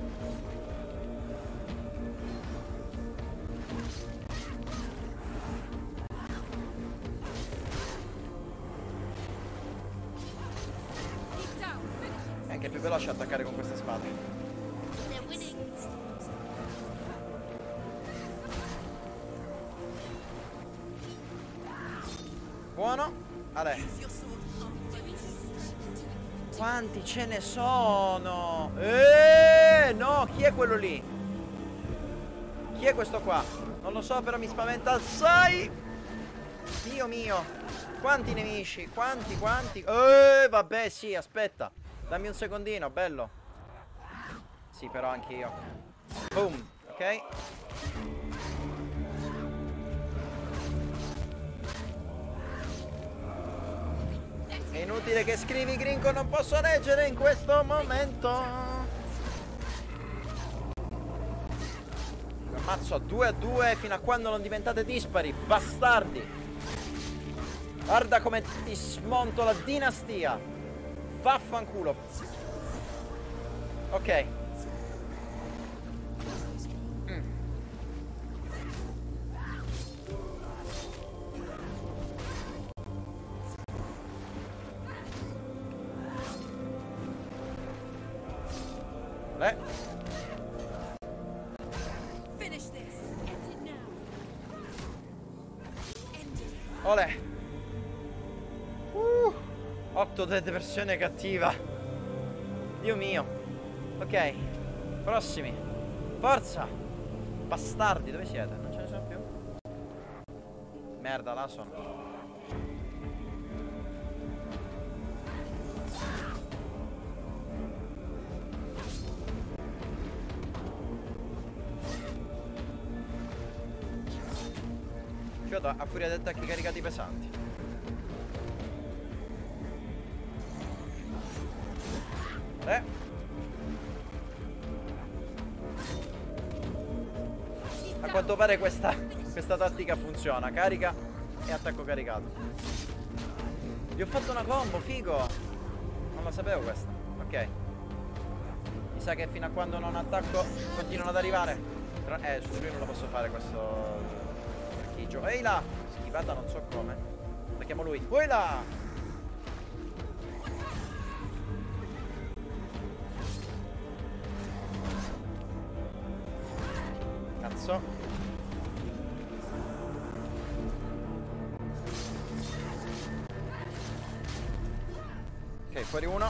È anche più veloce attaccare con queste spade. buono. Ale. Quanti ce ne sono? Eeeh, no, chi è quello lì? Chi è questo qua? Non lo so, però mi spaventa assai. Dio mio. Quanti nemici? Quanti, quanti? Eeeh, vabbè, sì, aspetta. Dammi un secondino, bello. Sì, però anche io. Boom, ok. È inutile che scrivi, Gringo, non posso leggere in questo momento. Mi ammazzo a due a due fino a quando non diventate dispari, bastardi. Guarda come ti smonto la dinastia. Vaffanculo. Ok. Mm. Eh. Olè. Uh, Octodad versione cattiva. Dio mio. Ok. Prossimi. Forza. Bastardi, dove siete? Non ce ne sono più? Merda, là sono. A furia di attacchi caricati pesanti. Eh. A quanto pare questa, questa tattica funziona. Carica e attacco caricato. Gli ho fatto una combo, figo. Non la sapevo questa. Ok. Mi sa che fino a quando non attacco continuano ad arrivare. Però, eh, su lui non lo posso fare questo. Ehi là! Schivata non so come. Attacchiamo lui. Ehi là! Cazzo. Ok, fuori uno.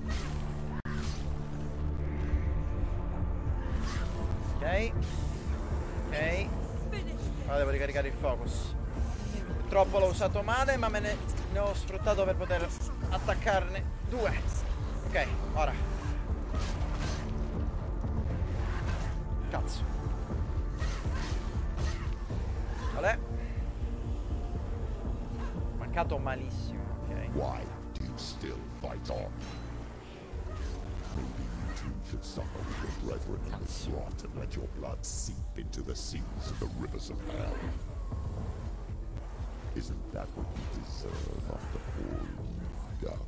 Ok. Ok. Ora devo ricaricare il focus. Purtroppo l'ho usato male, ma me ne, ne ho sfruttato per poter attaccarne due. Ok, ora. Cazzo. Vabbè. Mancato malissimo, ok. Why do you still fight on? Maybe you two should suffer with your brethren in the slot and let your blood seep into the seas of the rivers of hell. Isn't that what you deserve after all you've done?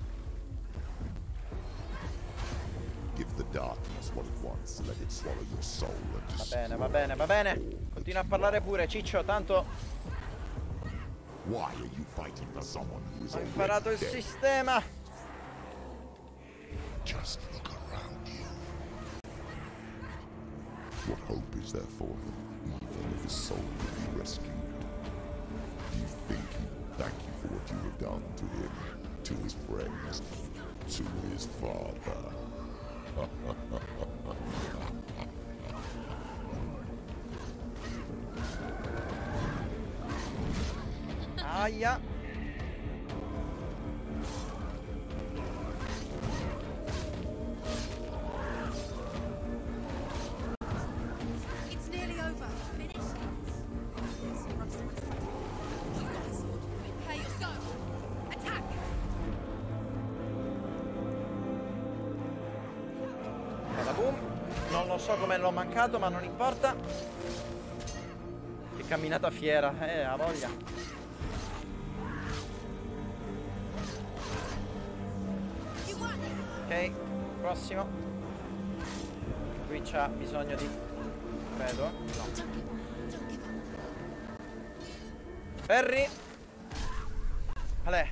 Give the darkness what it wants, let it swallow your soul and Va destroy. bene, va bene, va bene. Continua a parlare pure, Ciccio, tanto Why are you fighting for someone who is ho imparato il dead? sistema. Just look around you. What hope is there for him, even if his soul can be rescued? Do you think he will thank you for what you have done to him, to his friends, to his father? Aia. It's nearly over. Finish. Hey, let's go. Attack. Bada boom. Non lo so come l'ho mancato, ma non importa. Che camminata fiera, eh, ha voglia. Ok, prossimo. Qui c'ha bisogno di... credo. No. Ferri. Ale.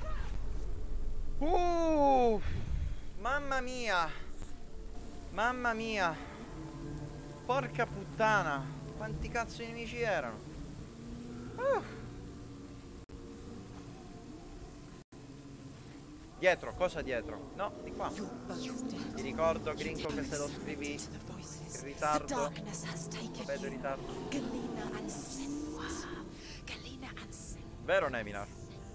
Uh, mamma mia. Mamma mia. Porca puttana. Quanti cazzo di nemici erano? Uh. Dietro, cosa dietro? No, di qua. Ti ricordo, Gringo, che se lo scrivi in ritardo. Lo vedo in ritardo. Vero, Neminar?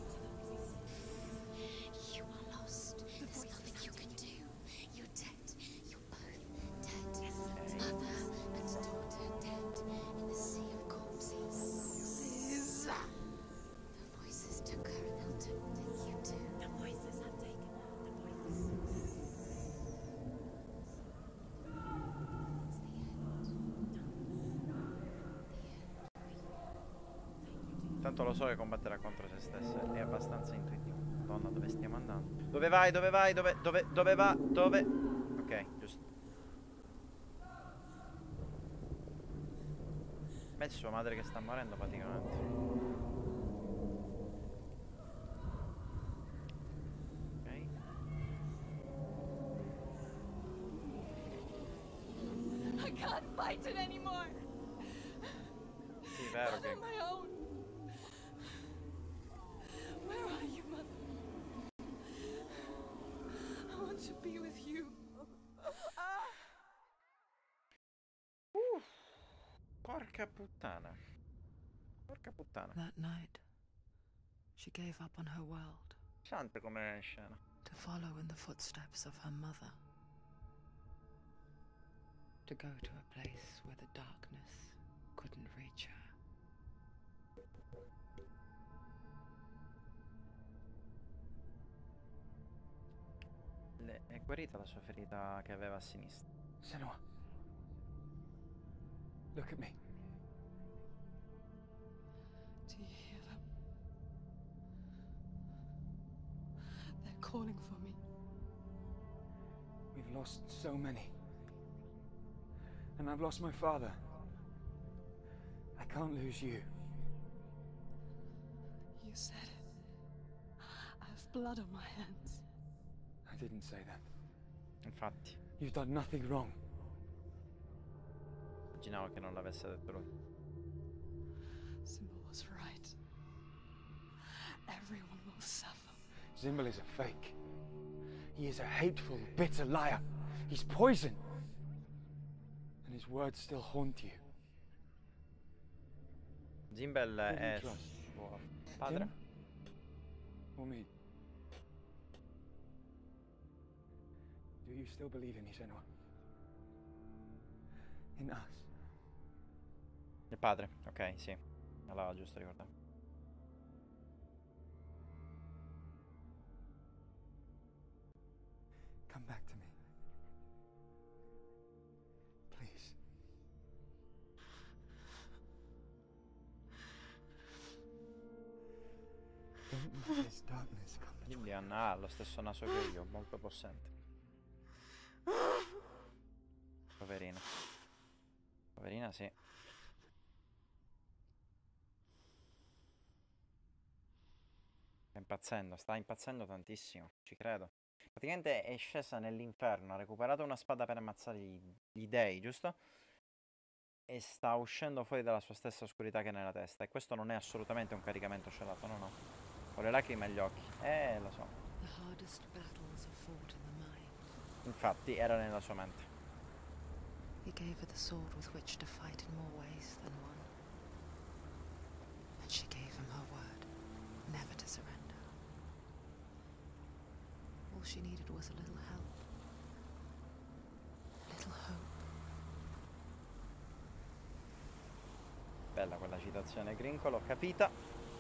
Tanto lo so che combatterà contro se stessa, è abbastanza intuitivo. Madonna, dove stiamo andando? Dove vai? Dove vai? Dove, dove, dove va? Dove? Ok, giusto. Beh, sua madre che sta morendo praticamente. Ok. I can't fight it anymore. Sì, vero che... my own. Where are you, Mother? I want to be with you. Uh, porca puttana. Porca puttana. That night, she gave up on her world. Sante come scena. To follow in the footsteps of her mother. To go to a place where the darkness couldn't reach her. Le è guarita la sua ferita che aveva a sinistra. Senua, look at me. Do you hear them? They're calling for me. We've lost so many. And I've lost my father. I can't lose you. You said it. I have blood on my hands. I didn't say that. Infatti, You've done nothing wrong. immaginavo che non l'avesse detto lui. Simba was right. Everyone will suffer. Zimbel is a fake. He is a hateful, bitter liar. He's poison. And his words still haunt you. Zimbel Who do you è trust? suo padre? Him? Or me? Do you still believe in me, Senua? In us? Il padre, ok, sì. Allora, giusto ricordare. Come back to me. Please. Don't let this darkness come between Lilian ha lo stesso naso che io, molto possente. Poverina. Poverina, sì. Sta impazzendo, sta impazzendo tantissimo, ci credo. Praticamente è scesa nell'inferno, ha recuperato una spada per ammazzare gli, gli dei, giusto? E sta uscendo fuori dalla sua stessa oscurità che è nella testa. E questo non è assolutamente un caricamento celato, no, no. Ho le lacrime agli occhi. Eh, lo so. The hardest battles are fought in the mind. Infatti, era nella sua mente. He gave her the sword with which to fight in more ways than one. And she gave him her word, never to surrender. All she needed was a little help. A little hope. Bella quella citazione, Grinco, l'ho capita.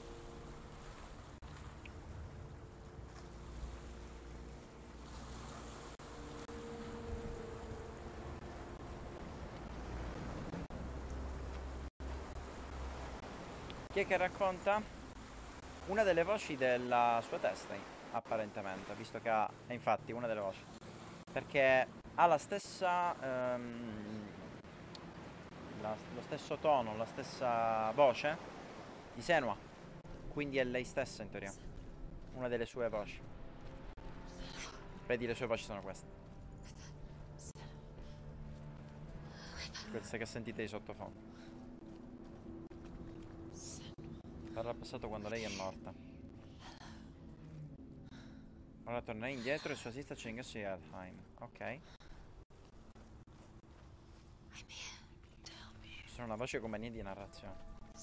Chi è che racconta? Una delle voci della sua testa, apparentemente, visto che ha... è infatti una delle voci. Perché ha la stessa... ehm, la, lo stesso tono, la stessa voce di Senua. Quindi è lei stessa, in teoria. Una delle sue voci. Vedi, le sue voci sono queste. Queste che sentite di sottofondo. Parla al passato quando lei è morta. Ora tornerà indietro e sua assista c'è ingresso di Helheim. Ok. Sono una voce compagnia di narrazione.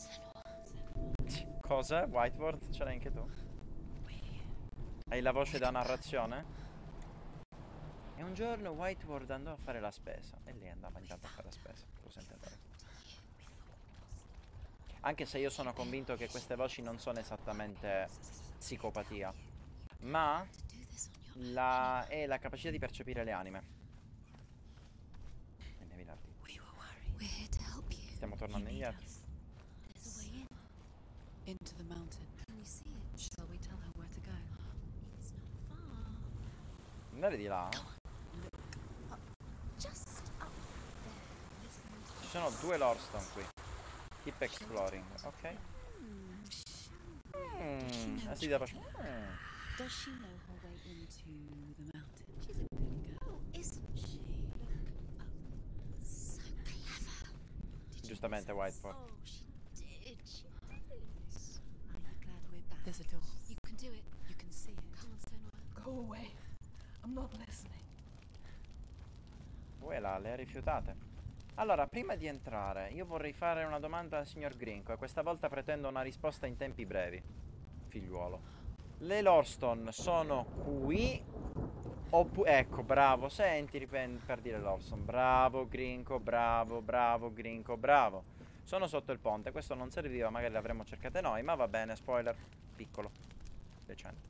Cosa? Whiteboard? Ce l'hai anche tu? Hai la voce da narrazione? E un giorno Whiteboard andò a fare la spesa. E lei andava intanto a fare la spesa. Lo sentite? Anche se io sono convinto che queste voci non sono esattamente psicopatia, ma la... è la capacità di percepire le anime. E devi darti. Stiamo tornando indietro. Into the mountain. Can you see it? Shall we tell her where to go? It's not far. Andare di là. Just up there. Listen to Ci sono due Lordstone qui. Keep exploring, ok? Mm, ah, sì, da faccio. Mm. Does she know her way into the mountain? She's a good girl, isn't she? Look up. So clever. Did Giustamente Whiteboard. Oh, she did. She did. Are you glad we're back? There's a door. You can do it. You can see it. Come on, Stonewall. Go away. I'm not listening. Voi la, le rifiutate. Allora, prima di entrare, io vorrei fare una domanda al signor Grinco. E questa volta pretendo una risposta in tempi brevi, figliuolo. Le Lordstone sono qui? Oppure... Ecco, bravo, senti, ripendi per dire Lordstone. Bravo, Grinco, bravo, bravo, Grinco, bravo. Sono sotto il ponte. Questo non serviva, magari l'avremmo cercate noi, ma va bene, spoiler. Piccolo. Decente.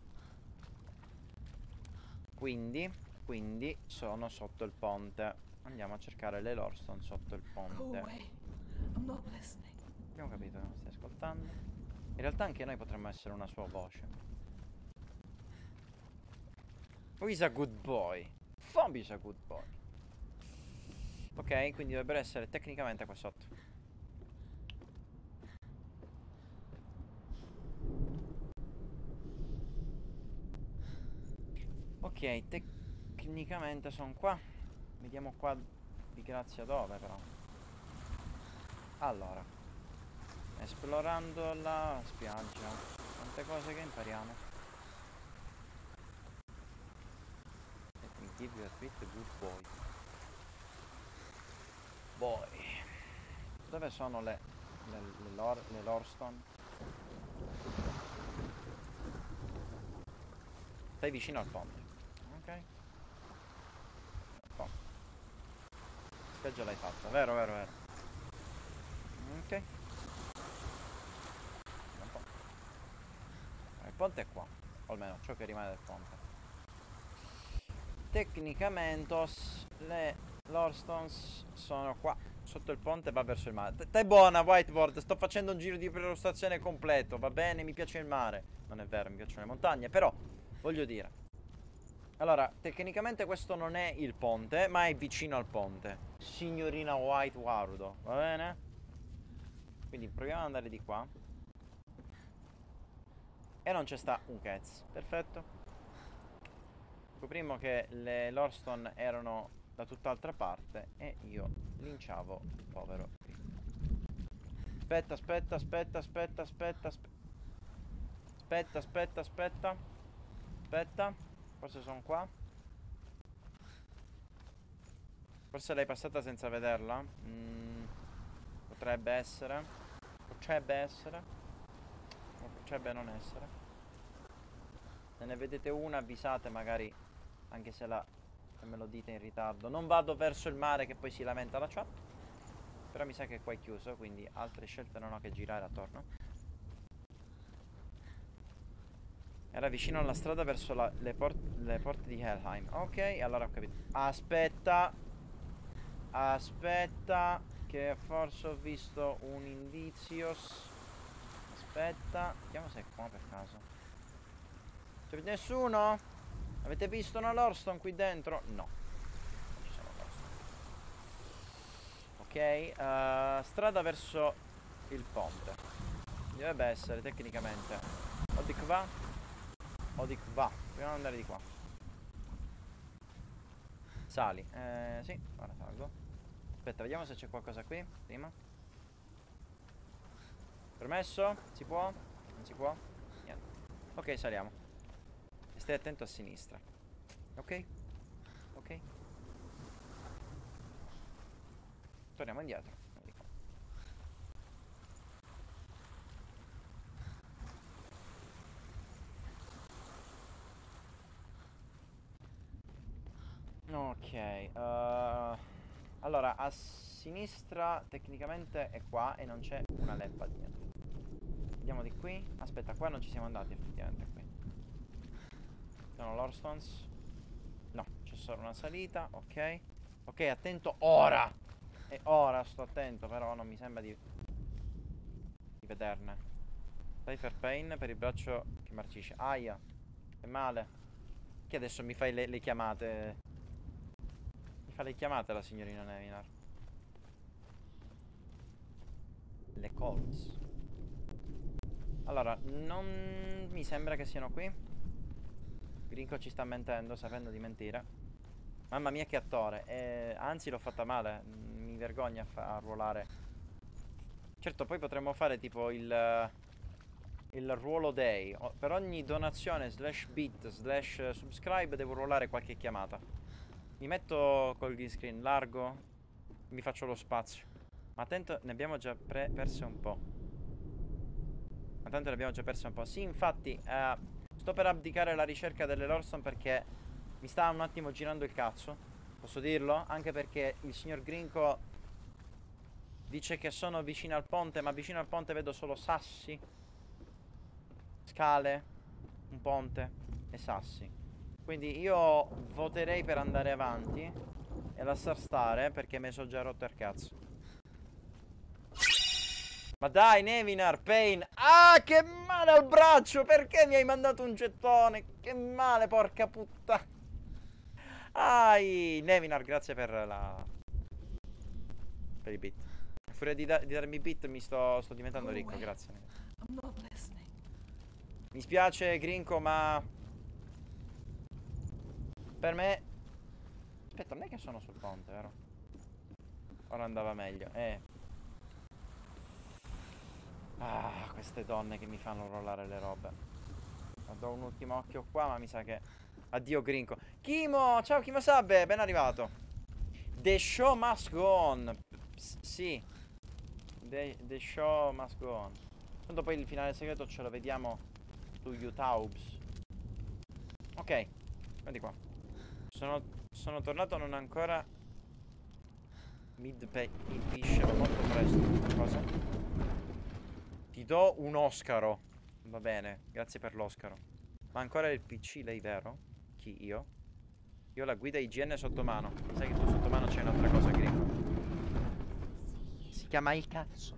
Quindi, quindi, sono sotto il ponte. Andiamo a cercare le Lordstone sotto il ponte. Abbiamo capito che non stai ascoltando. In realtà anche noi potremmo essere una sua voce. Who is a good boy? Fombi is a good boy. Ok, quindi dovrebbero essere tecnicamente qua sotto. Ok, tecnicamente sono qua. Vediamo qua di grazia dove però. Allora, esplorando la spiaggia, tante cose che impariamo. Let me give you a treat, good boy. Boy. Dove sono le le, le, lor, le Lordstone? Stai vicino al ponte. Ok. Già l'hai fatta, vero, vero, vero. Ok. Il ponte è qua, o almeno ciò che rimane del ponte. Tecnicamente le Lordstones sono qua, sotto il ponte, va verso il mare. Stai buona, Whiteboard, sto facendo un giro di perlustrazione completo, va bene, mi piace il mare. Non è vero, mi piacciono le montagne, però, voglio dire. Allora, tecnicamente questo non è il ponte, ma è vicino al ponte. Signorina Whiteboard, va bene? Quindi proviamo ad andare di qua. E non c'è sta un cazzo. Perfetto. Scoprimo che le Lordstone erano da tutt'altra parte e io linciavo il povero. Aspetta, aspetta, aspetta, aspetta, aspetta, aspetta. Aspetta, aspetta, aspetta. Aspetta. Forse sono qua. Forse l'hai passata senza vederla. Mm, potrebbe essere. Potrebbe essere. O potrebbe non essere. Se ne vedete una avvisate magari. Anche se, la, se me lo dite in ritardo. Non vado verso il mare che poi si lamenta la chat. Però mi sa che qua è chiuso. Quindi altre scelte non ho che girare attorno. Era vicino alla strada verso la, le, port le porte di Helheim. Ok, allora ho capito. Aspetta. Aspetta. Che forse ho visto un indizio. Aspetta. Vediamo se è qua per caso. C'è nessuno? Avete visto una Lordstone qui dentro? No. Non ci sono Lordstone. Ok. Uh, strada verso il ponte. Dovrebbe essere tecnicamente. O di qua. O di qua. Proviamo ad andare di qua. Sali. Eh, sì, ora salgo. Aspetta, vediamo se c'è qualcosa qui. Prima. Permesso? Si può? Non si può? Niente. Ok, saliamo. Stai attento a sinistra. Ok? Ok? Torniamo indietro. Ok, uh, allora a sinistra tecnicamente è qua e non c'è una leppa di niente. Andiamo di qui. Aspetta, qua non ci siamo andati effettivamente qui. Sono l'Orstons. No, c'è solo una salita, ok. Ok, attento ora. E ora sto attento, però non mi sembra di, di vederne. Cypher Pain per il braccio che marcisce. Aia, è male. Che adesso mi fai le, le chiamate. Fa le chiamate la signorina Nevinar. Le calls. Allora, non mi sembra che siano qui. Grinko ci sta mentendo, sapendo di mentire. Mamma mia che attore. eh, Anzi l'ho fatta male. Mi vergogna a, fa- a ruolare. Certo, poi potremmo fare tipo il Il ruolo day. O- Per ogni donazione slash bit slash subscribe devo ruolare qualche chiamata. Mi metto col green screen largo. Mi faccio lo spazio. Ma attento, ne abbiamo già pre perse un po'. Ma tanto ne abbiamo già perse un po'. Sì, infatti, eh, sto per abdicare la ricerca delle Lorson perché mi sta un attimo girando il cazzo. Posso dirlo? Anche perché il signor Grinko dice che sono vicino al ponte, ma vicino al ponte vedo solo sassi, scale, un ponte e sassi. Quindi io voterei per andare avanti e lasciar stare perché mi sono già rotto il cazzo. Ma dai, Nevinar, Pain. Ah, che male al braccio. Perché mi hai mandato un gettone? Che male, porca puttana. Ai, Nevinar, grazie per la... per i bit. A furia di, da di darmi bit mi sto, sto diventando ricco, grazie. Mi spiace, Grinko, ma... per me... Aspetta, non è che sono sul ponte, vero? Ora andava meglio, eh. Ah, queste donne che mi fanno rollare le robe. Do un ultimo occhio qua, ma mi sa che... Addio, Grinko. Kimo, ciao Kimo Sabbe, ben arrivato. The show must go on. Ps sì. The, the show must go on. Tanto poi il finale segreto ce lo vediamo su YouTube. Ok, guardi qua. Sono, sono tornato non ancora mid pisce, ma molto presto. Cosa? Ti do un Oscaro. Va bene, grazie per l'Oscaro. Ma ancora il P C, lei vero? Chi, io? Io ho la guida igiene sotto mano. Sai che tu sotto mano c'è un'altra cosa, Grinko. Si chiama il cazzo.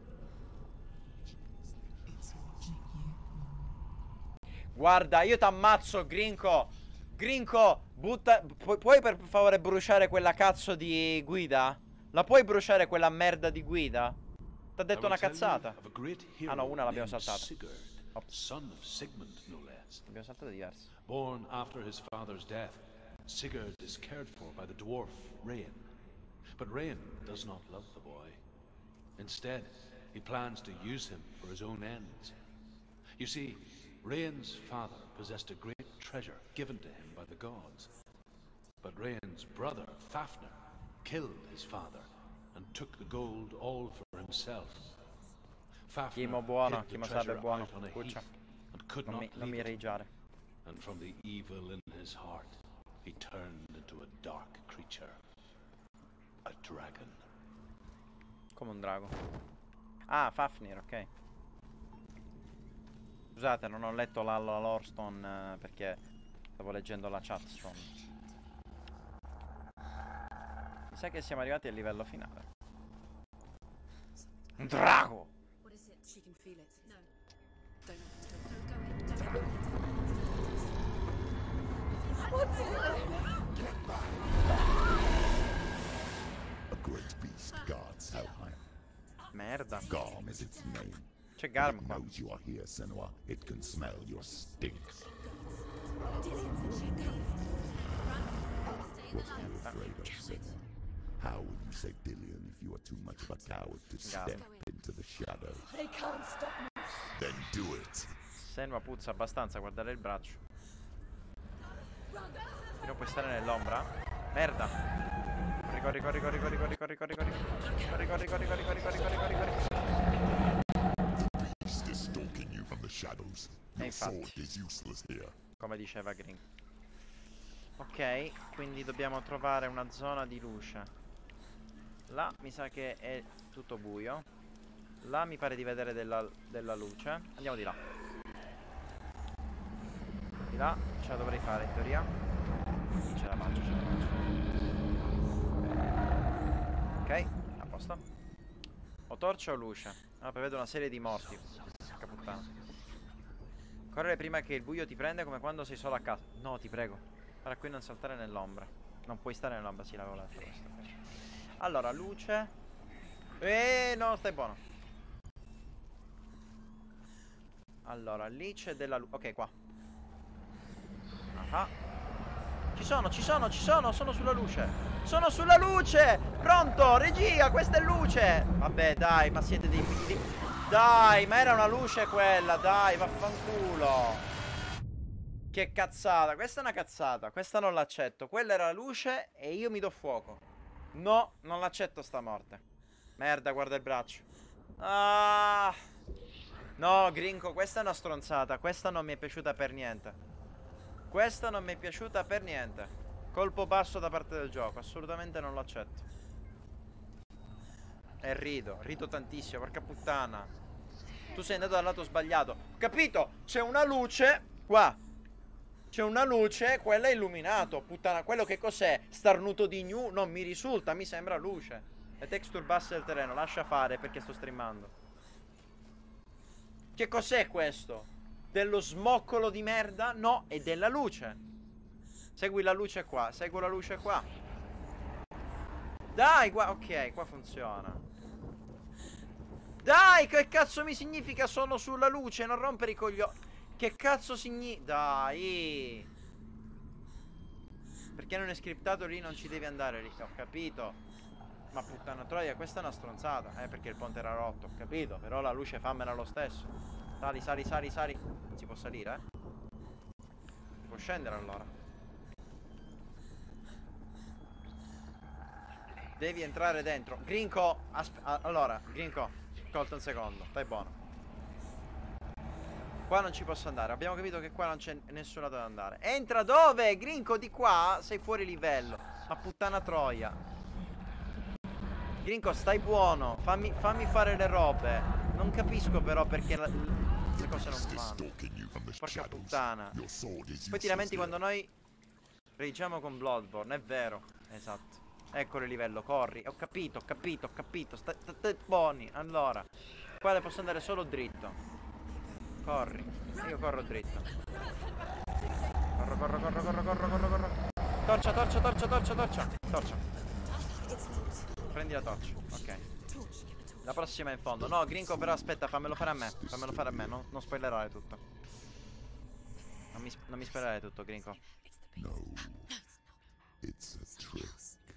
Guarda, io t'ammazzo, Grinko. Grinko, butta... Pu puoi per favore bruciare quella cazzo di guida? La puoi bruciare quella merda di guida? T'ha detto una cazzata. Ah no, una l'abbiamo saltata. Son of Sigmund, no less. Abbiamo saltato diverse. Born after his father's death, Sigurd is cared for by the dwarf Rain. But Rain does not love the boy. Instead, he plans to use him for his own ends. You see, Rain's father possessed a great treasure given to him by the gods. But Rain's brother, Fafnir, killed his father and took the gold all for himself. Chimo buono, Chimo sarebbe buono. Cuccia. Non mi, non mi regiare. And from the evil in his heart, he turned into a dark creature. A dragon. Come un drago. Ah, Fafnir, ok. Scusate, non ho letto la, la lore stone eh, perché stavo leggendo la chat stone. Mi sa che siamo arrivati al livello finale. Un drago! What is it? She can feel it. No. Don't Don't go in. Don't go in. What's it? Get back. A great beast guards Helheim. Merda. Garm is its name. C'è Garm It qua. knows you are here, Senua. It can smell your stink. What are you afraid of, Senua? How would you save Dillion if you are too much of a coward to step into the shadow? They can't stop me. Then do it. Senua puzza abbastanza, guardare il braccio. Qui non puoi stare nell'ombra. Merda. Corri, corri, corri, corri, corri, corri, corri, corri, corri. Corri, corri, corri, corri, corri, corri, corri, corri, corri. E infatti, come diceva Green. Ok, quindi dobbiamo trovare una zona di luce. Là mi sa che è tutto buio. Là mi pare di vedere della, della luce. Andiamo di là. Di là ce la dovrei fare in teoria. Ce la faccio, ce la faccio. Ok, a posto. O torcia o luce? Ah, prevedo una serie di morti. Porca puttana. Correre prima che il buio ti prenda, come quando sei solo a casa. No, ti prego. Guarda qui, non saltare nell'ombra. Non puoi stare nell'ombra, sì, l'avevo letto questo. Allora, luce. Eh, no, stai buono. Allora, lì c'è della luce. Ok, qua. Ah. Ci sono, ci sono, ci sono. Sono sulla luce. Sono sulla luce. Pronto, regia, questa è luce. Vabbè, dai, ma siete dei figli. Dai, ma era una luce quella. Dai, vaffanculo. Che cazzata. Questa è una cazzata. Questa non l'accetto. Quella era la luce e io mi do fuoco. No, non l'accetto sta morte. Merda, guarda il braccio. Ah. No, Grinco, questa è una stronzata. Questa non mi è piaciuta per niente. Questa non mi è piaciuta per niente. Colpo basso da parte del gioco. Assolutamente non lo accetto. E rido, rido tantissimo, porca puttana. Tu sei andato dal lato sbagliato. Capito? C'è una luce qua. C'è una luce, quella è illuminato. Puttana, quello che cos'è? Starnuto di gnu? Non mi risulta, mi sembra luce. Le texture basse del terreno, lascia fare perché sto streamando. Che cos'è questo? Dello smoccolo di merda? No, è della luce. Segui la luce qua, segui la luce qua. Dai, qua, ok, qua funziona. Dai, che cazzo mi significa sono sulla luce? Non rompere i coglioni. Che cazzo significa? Dai. Perché non è scriptato lì, non ci devi andare lì. Ho capito. Ma puttana troia, questa è una stronzata. Eh, perché il ponte era rotto, ho capito. Però la luce fammela lo stesso. Sali, sali, sali, sali. Non si può salire, eh. Si può scendere allora. Devi entrare dentro. Grinco, allora, Grinco, ascolta un secondo, stai buono. Qua non ci posso andare. Abbiamo capito che qua non c'è nessun lato da andare. Entra dove? Grinco, di qua sei fuori livello. Ma puttana troia. Grinco, stai buono. Fammi, fammi fare le robe. Non capisco però perché la, le cose non vanno. Porca puttana. Poi ti lamenti quando noi regiamo con Bloodborne. È vero. Esatto. Eccolo il livello, corri. Ho capito, ho capito, ho capito. Stai, stai buoni. Allora, qua posso andare solo dritto. Corri. Io corro dritto. Corro, corro, corro, corro, corro, corro, corro. Torcia, torcia, torcia, torcia, torcia. Torcia. Prendi la torcia. Ok. La prossima è in fondo. No, Grinco, però aspetta, fammelo fare a me. Fammelo fare a me, non, non spoilerare tutto. Non mi, non mi spoilerare tutto, Grinco. No. It's a trick.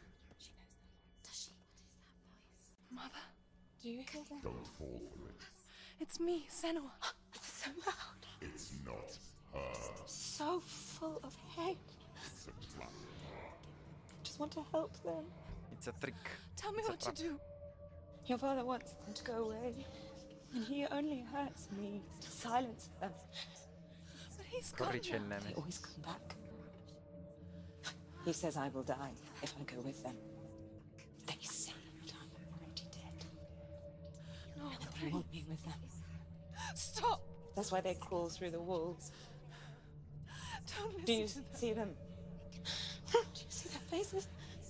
Mother, do you hear that? Don't fall for it. It's me, Senua. It's so loud. It's not her. So full of hate. It's a trap. I just want to help them. It's a trick. Tell me It's a what to trap. do. Your father wants them to go away. And he only hurts me to silence them. But he's gone Corri, c'è il now. neme. They always come back. He says I will die if I go with them. They say that I'm already dead. No, And that they want me with them. stop. That's why they crawl through the walls. Don't listen Do you to them. see them? Do you see their faces?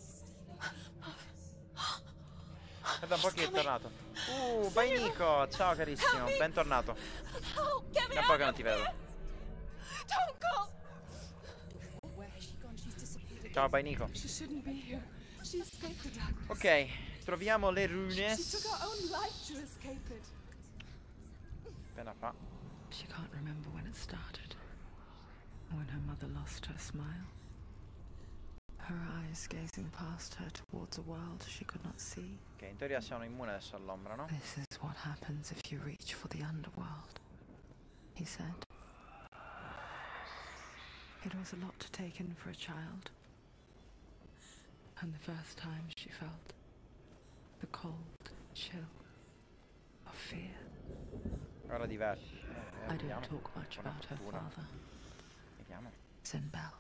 Guarda un po' chi è tornato. Uh, vai Nico. Ciao carissimo, bentornato. No, get me Da out poco of non ti vedo. here. Don't go. Where has she gone? She's disappeared. Ciao, vai Nico. She shouldn't be here. She escaped the darkness. Ok, troviamo le She took runes. her own life to escape it. Appena fa. She can't remember when it started. When her mother lost her smile. Her eyes gazing past her towards a world she could not see. Ok, in teoria siamo immuni adesso all'ombra, no? This is what happens if you reach for the underworld, he said. It was a lot to take in for a child. And the first time she felt the cold chill of fear. Ora diverti. Eh, I don't talk much about her father. Vediamo. Sinbel.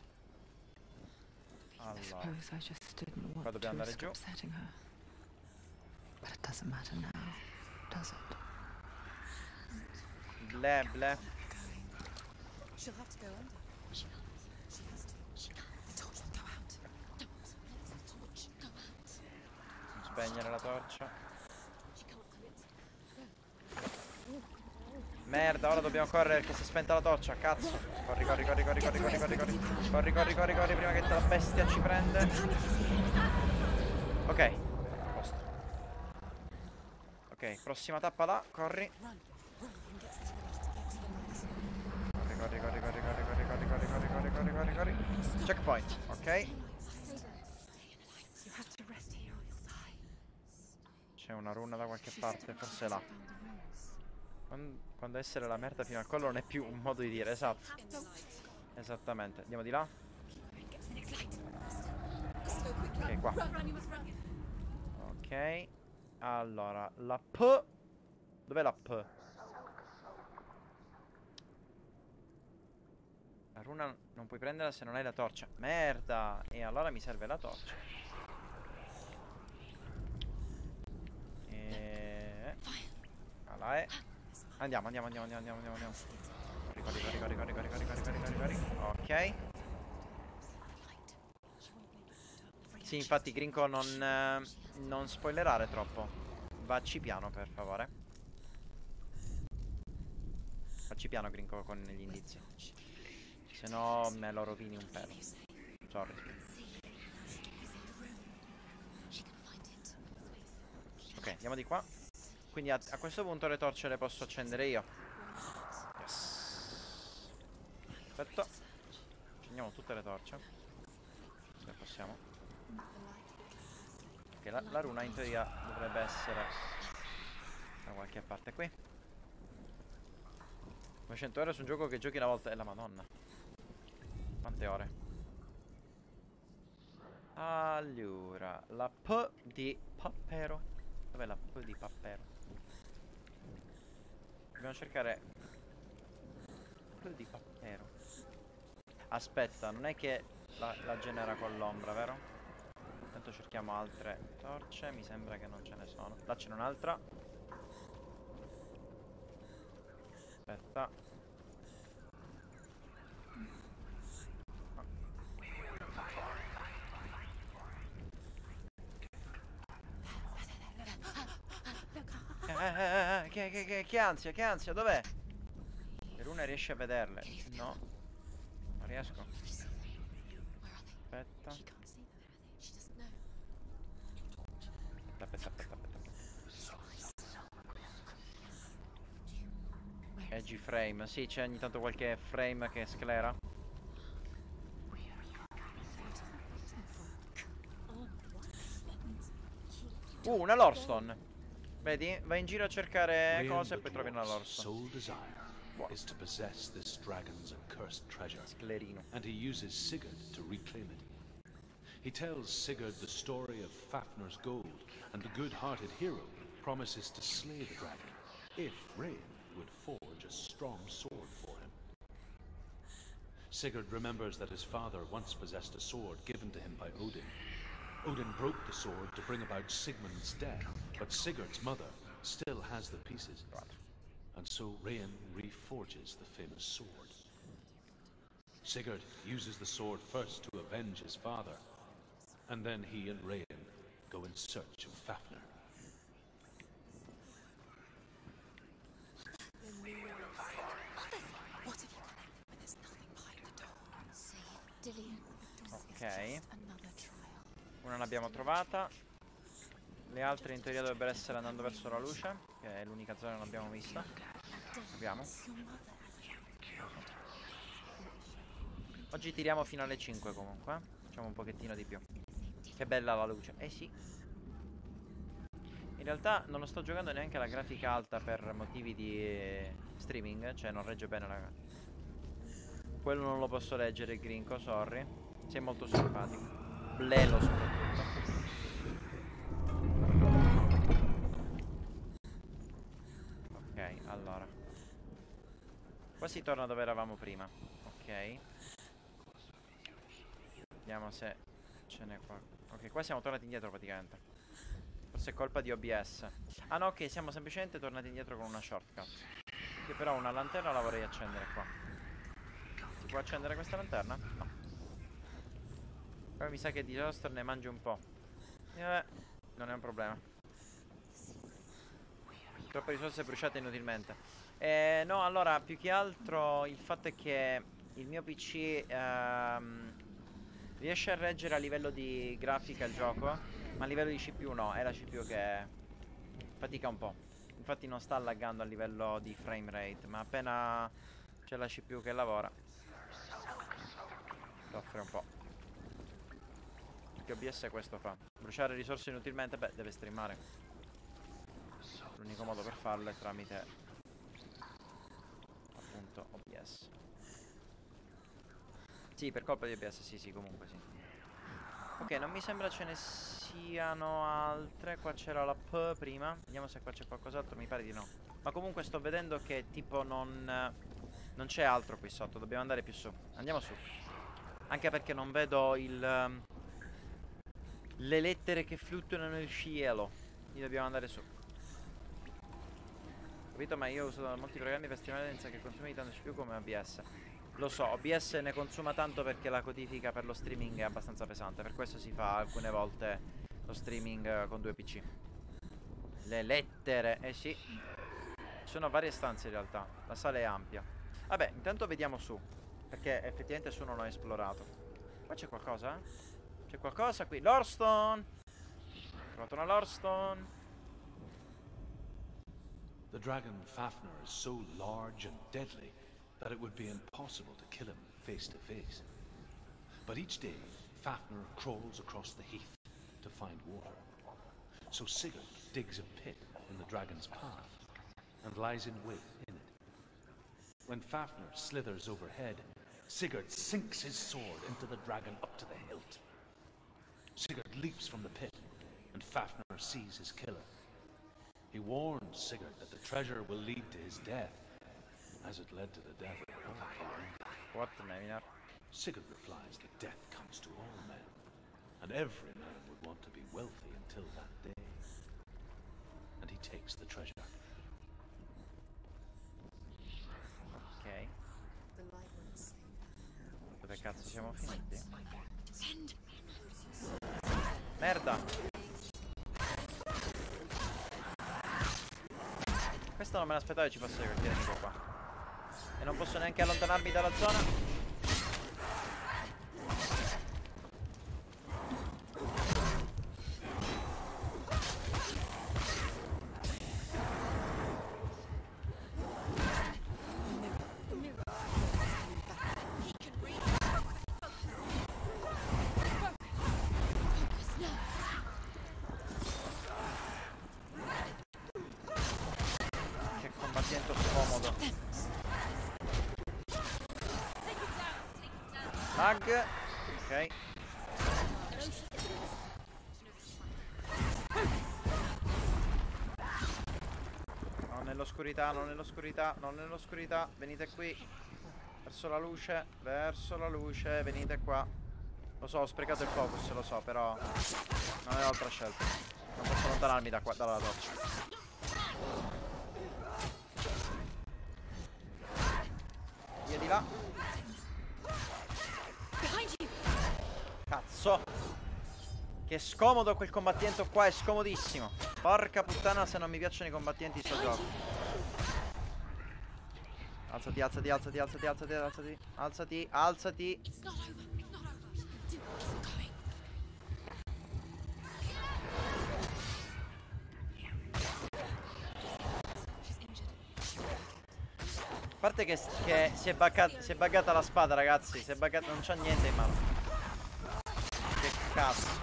I Allora, suppose I just didn't qua want to dobbiamo andare risk giù. upsetting her. But it doesn't matter now, does it? Ble ble. She'll have to go under. She can't. She has to. She can't. The torch will go out. Don't let the torch go out. Spegnere la torcia. She can't do it. Merda, ora dobbiamo correre perché si è spenta la torcia, cazzo. Corri, corri, corri, corri, corri, corri, corri, corri. Corri, corri, corri, corri, prima che la bestia ci prende. Ok, a posto. Ok, prossima tappa là, corri. Corri, corri, corri, corri, corri, corri, corri, corri, corri, corri, corri, corri, corri. Checkpoint, ok. C'è una runa da qualche parte, forse là. Quando, quando essere la merda fino al collo non è più un modo di dire, esatto. Esattamente. Andiamo di là. Ok, qua. Ok. Allora, la P. Dov'è la P? La runa non puoi prenderla se non hai la torcia. Merda. E allora mi serve la torcia. E... là è. Andiamo, andiamo, andiamo, andiamo, andiamo, andiamo. Corri, corri, corri, corri, corri, corri, corri, corri, corri, corri. Ok. Sì, infatti, Grinko, non, eh, non spoilerare troppo. Vacci piano, per favore. Vacci piano, Grinko, con gli indizi. Se no me lo rovini un pelo. Sorry. Ok, andiamo di qua. Quindi a, a questo punto le torce le posso accendere io. Yes. Perfetto. Accendiamo tutte le torce, se possiamo. Ok, la, la runa in teoria dovrebbe essere da qualche parte qui. novecento ore su un gioco che giochi una volta. È la madonna. Quante ore? Allora, la P di Pappero. Dov'è la P di Pappero? Dobbiamo cercare P di Pappero. Aspetta, non è che la, la genera con l'ombra, vero? Intanto cerchiamo altre torce. Mi sembra che non ce ne sono. Là c'è un'altra. Aspetta. Eh, eh, eh, che, che, che, che ansia, che ansia, dov'è? Per una riesce a vederle. No, non riesco. Aspetta. Aspetta, aspetta, aspetta, aspetta. Edgy frame, sì, c'è ogni tanto qualche frame che sclera. Uh, una Lorestone. Vedi? Vai in giro a cercare cose e poi trovi una Lorestone. Is to possess this dragon's accursed treasure, Sclerino. and he uses Sigurd to reclaim it. He tells Sigurd the story of Fafnir's gold, and the good-hearted hero promises to slay the dragon if Rain would forge a strong sword for him. Sigurd remembers that his father once possessed a sword given to him by Odin. Odin broke the sword to bring about Sigmund's death, but Sigurd's mother still has the pieces. And so Rain reforges the famous sword. Sigurd uses the sword first to avenge his father, and then he and Rain go in search of Fafnir. Ok. Una l'abbiamo trovata. Le altre in teoria dovrebbero essere andando verso la luce, che è l'unica zona che non abbiamo vista. Abbiamo. Oggi tiriamo fino alle cinque comunque, eh? Facciamo un pochettino di più. Che bella la luce. Eh sì. In realtà non lo sto giocando neanche alla grafica alta per motivi di streaming, cioè non regge bene la... Quello non lo posso leggere, Grinco, sorry. Sei molto simpatico. Blelo soprattutto. Ok, allora. Qua si torna dove eravamo prima. Ok. Vediamo se ce n'è qua. Ok, qua siamo tornati indietro praticamente. Forse è colpa di O B S. Ah no, ok, siamo semplicemente tornati indietro con una shortcut. Che però una lanterna la vorrei accendere qua. Si può accendere questa lanterna? No. Poi mi sa che di Lost ne mangio un po'. Eh, non è un problema. Troppe risorse bruciate inutilmente. Eh, no, allora, più che altro il fatto è che il mio P C ehm, riesce a reggere a livello di grafica il gioco, ma a livello di C P U no, è la C P U che fatica un po'. Infatti non sta laggando a livello di frame rate, ma appena c'è la C P U che lavora soffre un po'. Che O B S questo fa? Bruciare risorse inutilmente? Beh, deve streamare. L'unico modo per farlo è tramite appunto O B S. Sì, per colpa di O B S, sì, sì, comunque sì. Ok, non mi sembra ce ne siano altre. Qua c'era la P prima. Vediamo se qua c'è qualcos'altro, mi pare di no. Ma comunque sto vedendo che tipo non non c'è altro qui sotto. Dobbiamo andare più su. Andiamo su. Anche perché non vedo il um, le lettere che fluttuano nel cielo. Quindi dobbiamo andare su. Capito? Ma io ho usato molti programmi per streamare senza che consumi tanto C P U come O B S. Lo so, O B S ne consuma tanto perché la codifica per lo streaming è abbastanza pesante. Per questo si fa alcune volte lo streaming con due P C. Le lettere, eh sì. Ci sono varie stanze in realtà. La sala è ampia. Vabbè, intanto vediamo su. Perché effettivamente su non ho esplorato. Qua c'è qualcosa? C'è qualcosa qui. Lorestone! Ho trovato una Lorestone. The dragon Fafnir is so large and deadly that it would be impossible to kill him face to face. But each day, Fafnir crawls across the heath to find water. So Sigurd digs a pit in the dragon's path and lies in wait in it. When Fafnir slithers overhead, Sigurd sinks his sword into the dragon up to the hilt. Sigurd leaps from the pit, and Fafnir sees his killer. He warns Sigurd that the treasure will lead to his death, as it led to the death of all. What the name? Sigurd replies that death comes to all men, and every man would want to be wealthy until that day. And he takes the treasure. Ok. Dove cazzo siamo finiti? Merda! Questa non me l'aspettavo che ci fosse quel nemico qua. E non posso neanche allontanarmi dalla zona. Mag. Ok. No, nell'oscurità, non nell'oscurità, non nell'oscurità. Venite qui. Verso la luce, verso la luce, venite qua. Lo so, ho sprecato il focus, lo so, però non ho altra scelta. Non posso allontanarmi da qua, dalla torcia. Via di là. Cazzo. Che scomodo quel combattimento qua, è scomodissimo. Porca puttana, se non mi piacciono i combattimenti sto gioco. Alzati, alzati, alzati, alzati, alzati, alzati. Alzati, alzati. A parte che, che si, è buggata, si è buggata la spada, ragazzi. Si è buggata, non c'ha niente in mano. Che cazzo.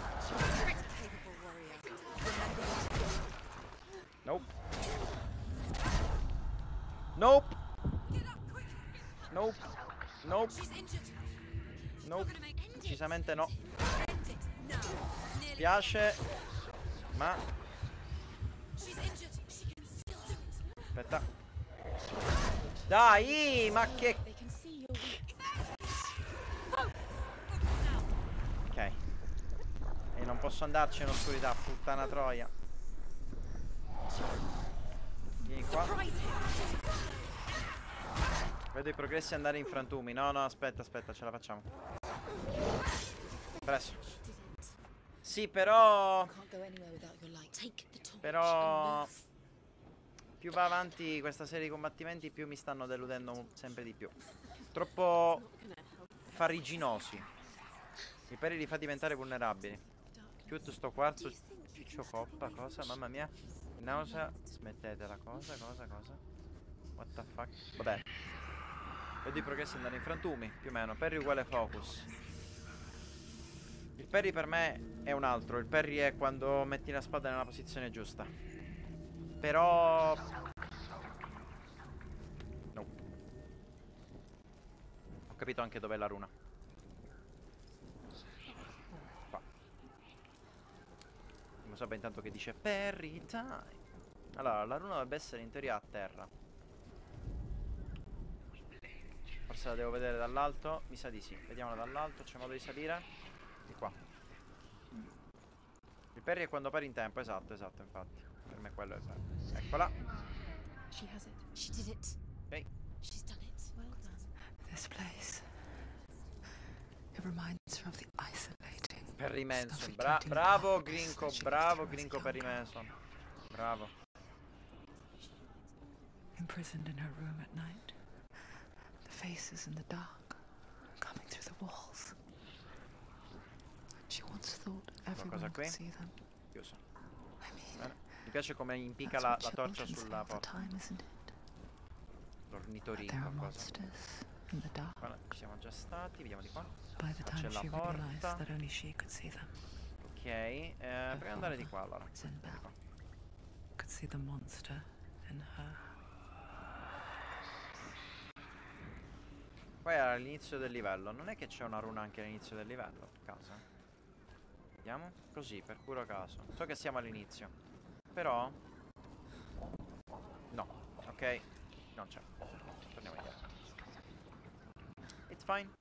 Nope. Nope. Nope. Nope. Nope. Decisamente no. Piace. Ma aspetta. Dai, ma che... Ok. E non posso andarci in oscurità, puttana troia. Vieni qua. Vedo i progressi andare in frantumi. No, no, aspetta, aspetta, ce la facciamo. Presso. Sì, però... Però... Più va avanti questa serie di combattimenti, più mi stanno deludendo sempre di più. Troppo farriginosi. I peri li fa diventare vulnerabili. Chiudo sto quarzo. Ciccio coppa, cosa? Mamma mia. Nausea. Smettetela, cosa, cosa, cosa? What the fuck? Vabbè. Vedo i progressi andare in frantumi, più o meno. Parry uguale focus. Il parry per me è un altro. Il parry è quando metti la spada nella posizione giusta. Però... No. Ho capito anche dov'è la runa. Qua. Non so intanto che dice parry time. Allora, la runa dovrebbe essere in teoria a terra. Forse la devo vedere dall'alto. Mi sa di sì. Vediamola dall'alto. C'è modo di salire? Di qua. Il parry è quando pari in tempo. Esatto, esatto, infatti. Per me quello è esatto. Eccola. She has it. She did it. Ok. She's done it. Well done. This place. It reminds her of the isolating. Perry Manson. Bra bravo Grinko. Bravo Grinko Perry Manson. Bravo. Imprisoned in her room at night. The faces in the dark. Coming through the walls. She once thought everyone could see them. Chiuso. Bene. Mi piace come impicca la, la torcia sulla porta. L'ornitorico, qualcosa. Guarda, ci siamo già stati, vediamo di qua. C'è la porta. Ok, eh, proviamo ad andare di qua allora. Could see the monster in her. Poi era all'inizio del livello. Non è che c'è una runa anche all'inizio del livello, per caso? Vediamo. Così, per puro caso. So che siamo all'inizio. Però no, ok. Non c'è. Torniamo indietro. It's fine.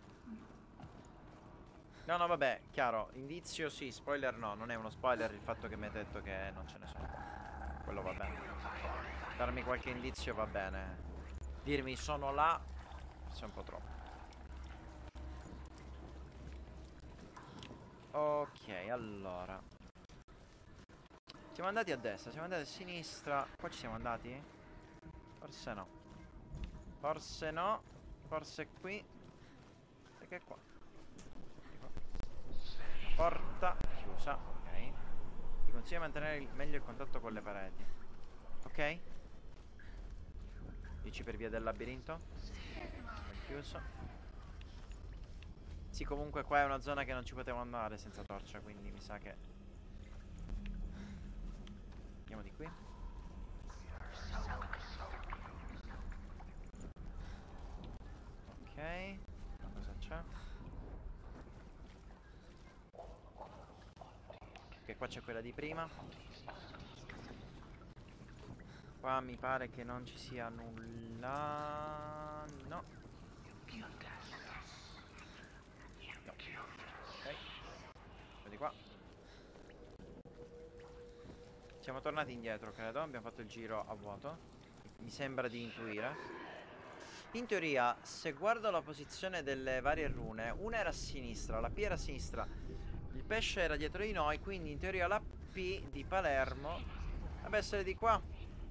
No, no, vabbè, chiaro. Indizio sì, spoiler no. Non è uno spoiler il fatto che mi hai detto che non ce ne sono. Quello va bene. Darmi qualche indizio va bene. Dirmi sono là forse è un po' troppo. Ok, allora siamo andati a destra, siamo andati a sinistra. Qua ci siamo andati? Forse no. Forse no. Forse qui. Perché è qua? Porta chiusa, ok. Ti consiglio di mantenere il, meglio il contatto con le pareti. Ok? Dici per via del labirinto? È chiuso. Sì, comunque qua è una zona che non ci potevo andare senza torcia, quindi mi sa che... Andiamo di qui. Ok. Cosa c'è? Ok, qua c'è quella di prima. Qua mi pare che non ci sia nulla. No. No. Ok. Di qua. Siamo tornati indietro, credo. Abbiamo fatto il giro a vuoto. Mi sembra di intuire. In teoria, se guardo la posizione delle varie rune, una era a sinistra, la P era a sinistra, il pesce era dietro di noi, quindi in teoria la P di Palermo dovrebbe essere di qua.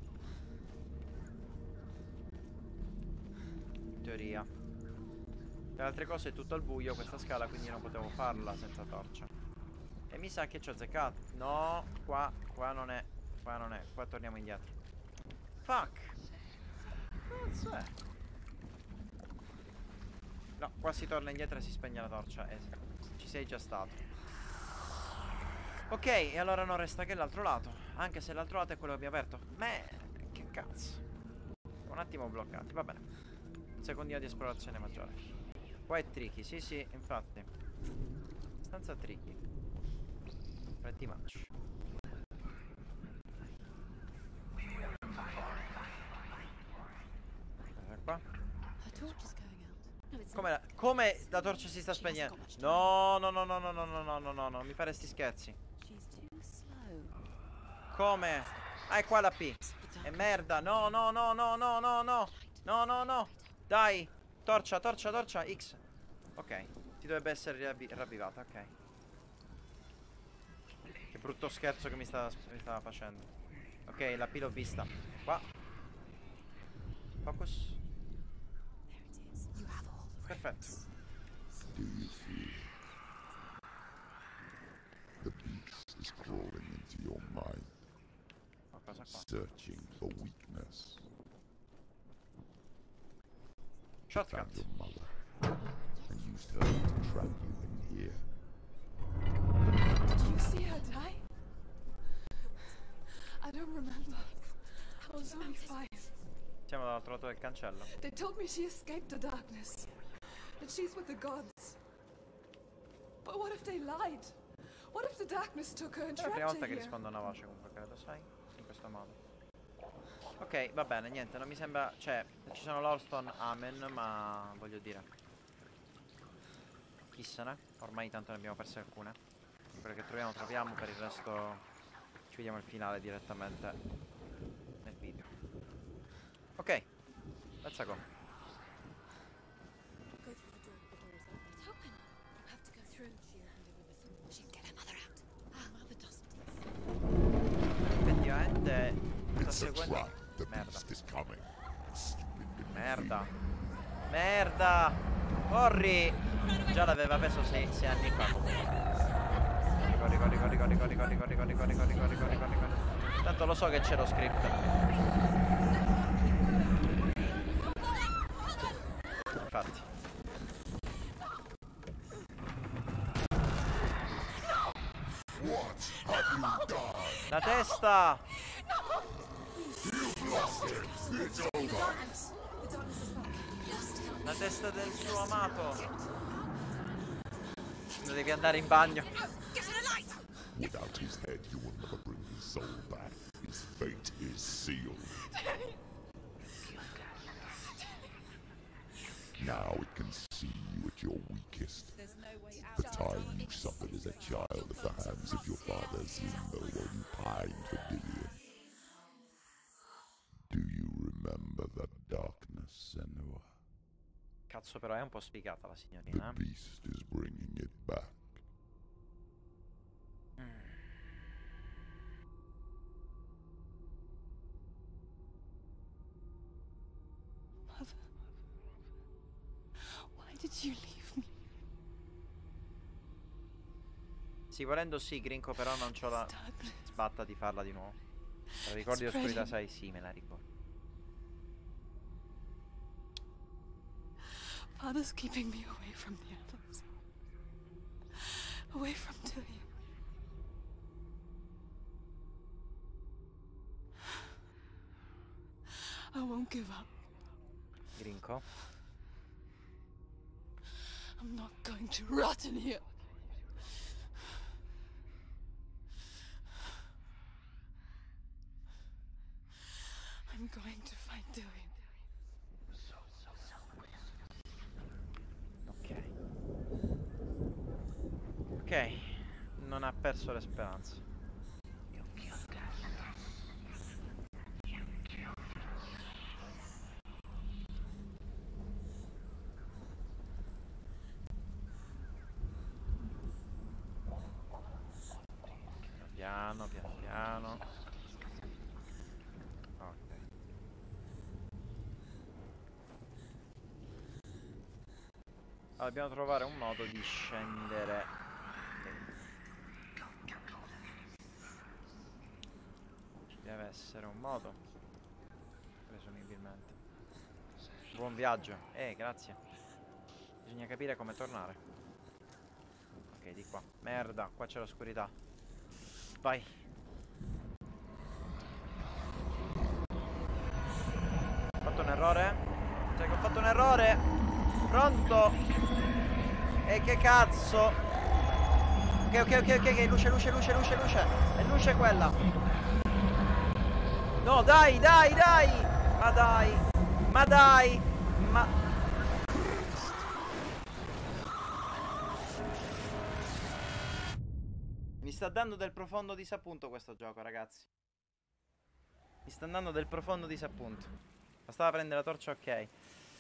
In teoria. Le altre cose è tutto al buio questa scala, quindi non potevo farla senza torcia. E mi sa che ci ho azzeccato. No, qua, qua non è. Qua non è. Qua torniamo indietro. Fuck. Cazzo è? No, qua si torna indietro e si spegne la torcia. Eh, ci sei già stato. Ok, e allora non resta che l'altro lato. Anche se l'altro lato è quello che abbiamo aperto. Beh, che cazzo. Un attimo bloccati, va bene. Un secondino di esplorazione maggiore. Qua è tricky, sì sì, infatti. Abbastanza tricky. Pretty much. Guarda qua. Her torch is going out. No, it's Come la, come la torcia si sta spegnendo? No, no, no, no, no, no, no, no, no, no, no, mi pare sti scherzi. She's too slow. Come? Ah, è qua la P. E merda, no, no, no, no, no, no, no. No, no, no. Dai. Torcia, torcia, torcia, X. Ok, ti dovrebbe essere ravvi ravvivata, ok. Che brutto scherzo che mi stava, mi stava facendo. Ok, la P l'ho vista. Qua. Focus. Perfetto. Do you feel? The beast is crawling into your mind, Qualcosa qua. searching for weakness. Shortcut. Found your mother and used her to trap you in here. Did you see her die? I don't remember. I was only five. Siamo dall'altro lato del cancello. They told me she escaped the darkness. That she's with the gods. But what if they lied? What if the darkness took her and È la trapped prima her volta che here? rispondo a una voce comunque, credo, sai? In questo modo. Ok, va bene, niente, non mi sembra... Cioè, ci sono Lolston, amen, ma voglio dire... Chi se ne? Ormai tanto ne abbiamo perse alcune. Quelle che troviamo, troviamo, per il resto... Ci vediamo il finale direttamente nel video. Ok, let's go. Go through the door. The door is open. It's open. You have to go through. She opened it with a thumb. She can get her mother out. Our mother doesn't. Effettivamente... Sta It's a seguendo... trap. The Merda. beast is coming. Stupid Merda. Merda. Corri. Già l'aveva preso sei, sei anni fa comunque. Corri, corri, corri, corri, corri, corri, corri, corri, corri, corri, corri, corri, corri, corri. Tanto lo so che c'è lo script. Infatti. What have you done? La testa. You've lost it. It's over. La testa del suo amato. Devi andare in bagno. Without his head, you will never bring his soul back. His fate is sealed. Now it can see you at your weakest. The time you suffered as a child at the hands of your father Zimbo while you pined for Dillion. Do you remember the darkness, Senua? Cazzo, però è un po' sfigata la The signorina. beast is bringing it back. Mother, why did you leave me? Sì, volendo sì, Grinco, però non c'ho la sbatta di farla di nuovo. Te la ricordi l'oscurità, sai? Sì, me la ricordo. Father's keeping me away from the others. Away from Tilly. I won't give up. Grinco. I'm not going to rot in here. I'm going to find Tilly. Ok. Ok. Non ha perso le speranze. Piano, piano, piano. Ok. Allora, dobbiamo trovare un modo di scendere. Ci deve essere un modo. Presumibilmente. Buon viaggio. Eh, grazie. Bisogna capire come tornare. Ok, di qua. Merda, qua c'è l'oscurità. Vai. Ho fatto un errore? Sai che ho fatto un errore? Pronto? E che cazzo? Ok, ok, ok, ok, ok, luce, luce, luce, luce, luce. È luce quella. No, dai, dai, dai. Ma dai. Ma dai. Ma... Mi sta dando del profondo disappunto questo gioco, ragazzi. Mi sta dando del profondo disappunto. Bastava prendere la torcia, ok.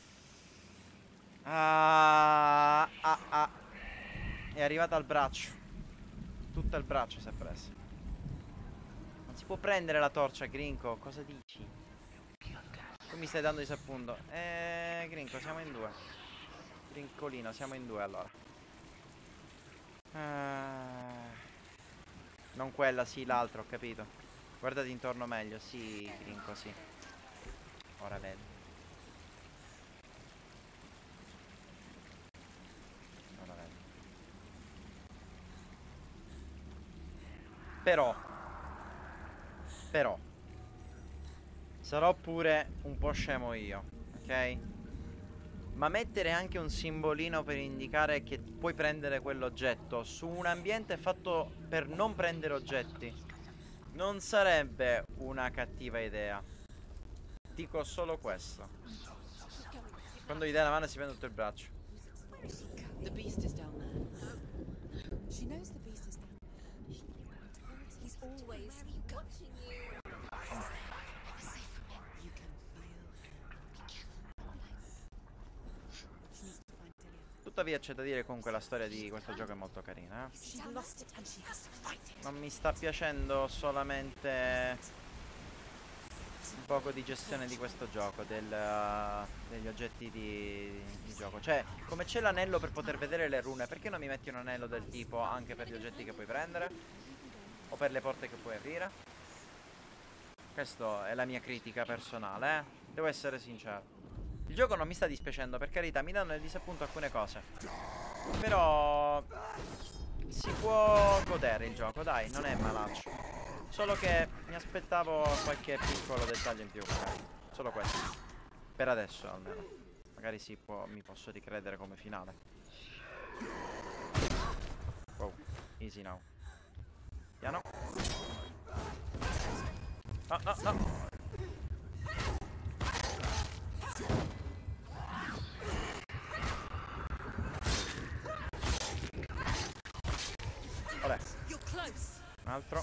Ah, ah, ah. È arrivata al braccio. Tutto il braccio si è preso. Non si può prendere la torcia, Grinco. Cosa dici? Tu mi stai dando disappunto. Eh, Grinco, siamo in due. Grincolino, siamo in due allora. Ah, non quella, sì, l'altra, ho capito. Guardati intorno meglio, sì, Grinco, sì. Ora vedo. Però, però, sarò pure un po' scemo io, ok? Ma mettere anche un simbolino per indicare che puoi prendere quell'oggetto su un ambiente fatto per non prendere oggetti non sarebbe una cattiva idea. Dico solo questo. Quando gli dai la mano si prende tutto il braccio. The beast is down there. She knows the beast is down there. He's always watching you. Safe from him. You can feel him. Be careful. She needs to find Dillion. Tuttavia c'è da dire comunque la storia di questo gioco è molto carina, eh? She lost it and she has to fight it. Non mi sta piacendo solamente un poco di gestione di questo gioco, del, uh, degli oggetti di, di gioco. Cioè, come c'è l'anello per poter vedere le rune, perché non mi metti un anello del tipo anche per gli oggetti che puoi prendere? O per le porte che puoi aprire? Questa è la mia critica personale, eh? Devo essere sincero. Il gioco non mi sta dispiacendo, per carità, mi danno nel disappunto alcune cose. Però si può godere il gioco, dai, non è malaccio. Solo che mi aspettavo qualche piccolo dettaglio in più, magari. Solo questo. Per adesso almeno. Magari si può, mi posso ricredere come finale. Wow, easy now. Piano. No, no, no. Vabbè. Un altro.